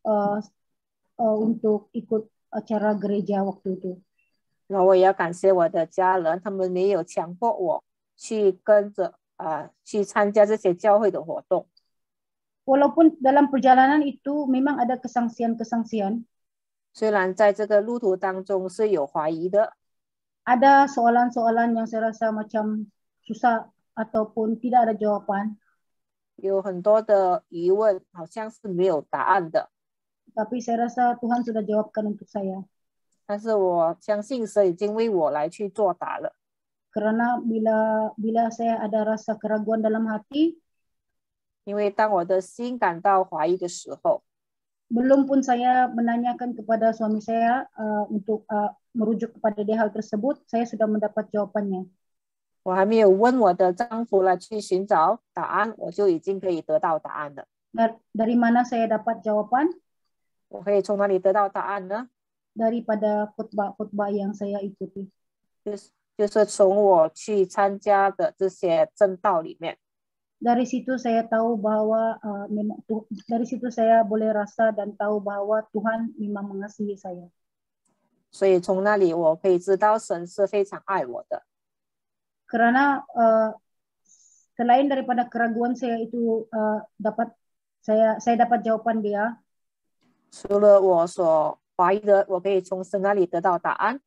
F: ikut acara gereja waktu itu.
B: 然后我也要感谢我的家人，他们没有强迫我去跟着去参加这些教会的活动。
F: Walaupun dalam perjalanan itu memang ada kesangsian-kesangsian.
B: 虽然在这个路途当中是有怀疑的，
F: Ada soalan-soalan yang saya rasa macam susah ataupun tidak ada jawaban.
B: 有很多的疑问，好像是没有答案的。
F: Tapi saya rasa Tuhan sudah jawabkan untuk saya.
B: 但是我相信神已经为我来去作答了。
F: Karena bila saya ada rasa keraguan dalam hati,
B: 因为当我的心感到怀疑的时候，
F: belum pun saya menanyakan kepada suami saya untuk merujuk kepada dia hal tersebut, saya sudah mendapat jawabannya.
B: 我还没有问我的丈夫来去寻找答案，我就已经可以得到答案了。
F: Dari mana saya dapat jawaban?
B: 我可以从哪里得到答案呢？
F: Daripada khutbah-khutbah yang saya ikuti.
B: 就是从我去参加的这些正道里面。
F: Dari situ saya tahu bahwa dari situ saya boleh rasa dan tahu bahwa Tuhan memang mengasihi saya.
B: 所以从那里我可以知道神是非常爱我的。
F: Karena selain daripada keraguan saya itu saya dapat jawaban dia.
B: 除了我所怀疑的，我可以从神那里得到答案。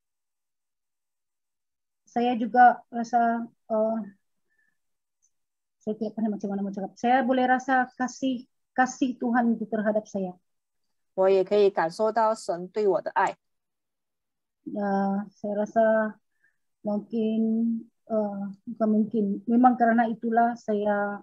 F: Saya juga rasa saya tidak paham macam mana mau cakap. Saya boleh rasa kasih Tuhan itu terhadap saya.
B: 我也可以感受到神对我的爱。
F: Saya rasa bukan mungkin. Memang karena itulah saya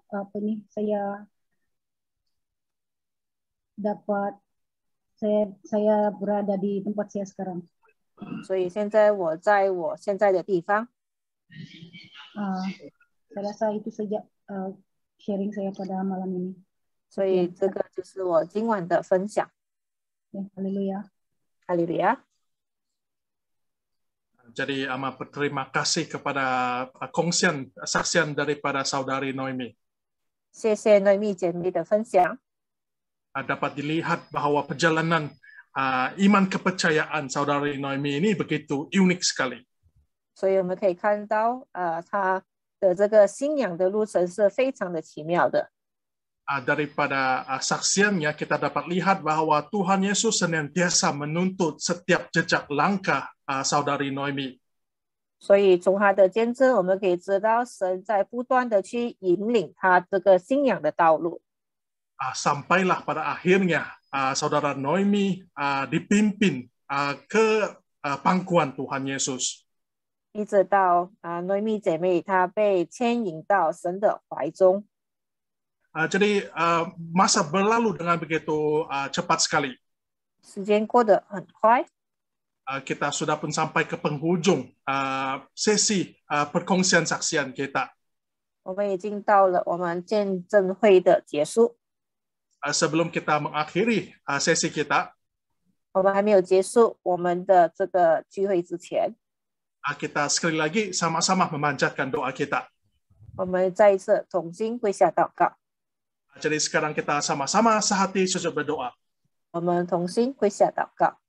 F: saya berada di tempat saya sekarang.
B: 所以现在我在我现在的地方。
F: Saya rasa itu saja sharing saya pada malam ini.
B: 所以这个就是我今晚的分享。
F: Haleluya.
B: 哈利路亚。
A: Jadi amat berterima kasih kepada kongsian saksian daripada saudari Noemi.
B: 谢谢内密姐妹的分享。
A: Dapat dilihat bahwa perjalanan iman kepercayaan saudari Noemi ini begitu unik sekali.
B: 所以我们可以看到，她的这个信仰的路程是非常的奇妙的。
A: Daripada saksiannya kita dapat lihat bahwa Tuhan Yesus senantiasa menuntut setiap jejak langkah saudari Noemi.
B: 所以从她的见证，我们可以知道神在不断的去引领她这个信仰的道路。
A: Sampailah pada akhirnya saudara Noemi dipimpin ke pangkuan Tuhan Yesus.
B: 一直到内密姐妹她被牵引到神的怀中。
A: Jadi masa berlalu dengan begitu cepat sekali.
B: 时间过得很快，
A: Kita sudah pun sampai ke penghujung sesi perkongsian saksian kita.
B: 我们已经到了我们见证会的结束。
A: Sebelum kita mengakhiri sesi kita,
B: 我们还没有结束我们的这个聚会之前，
A: kita sekali lagi sama-sama memanjatkan doa kita.
B: 我们再一次同心跪下祷告。
A: Jadi sekarang kita sama-sama sehati sujud berdoa.
B: 我们同心跪下祷告。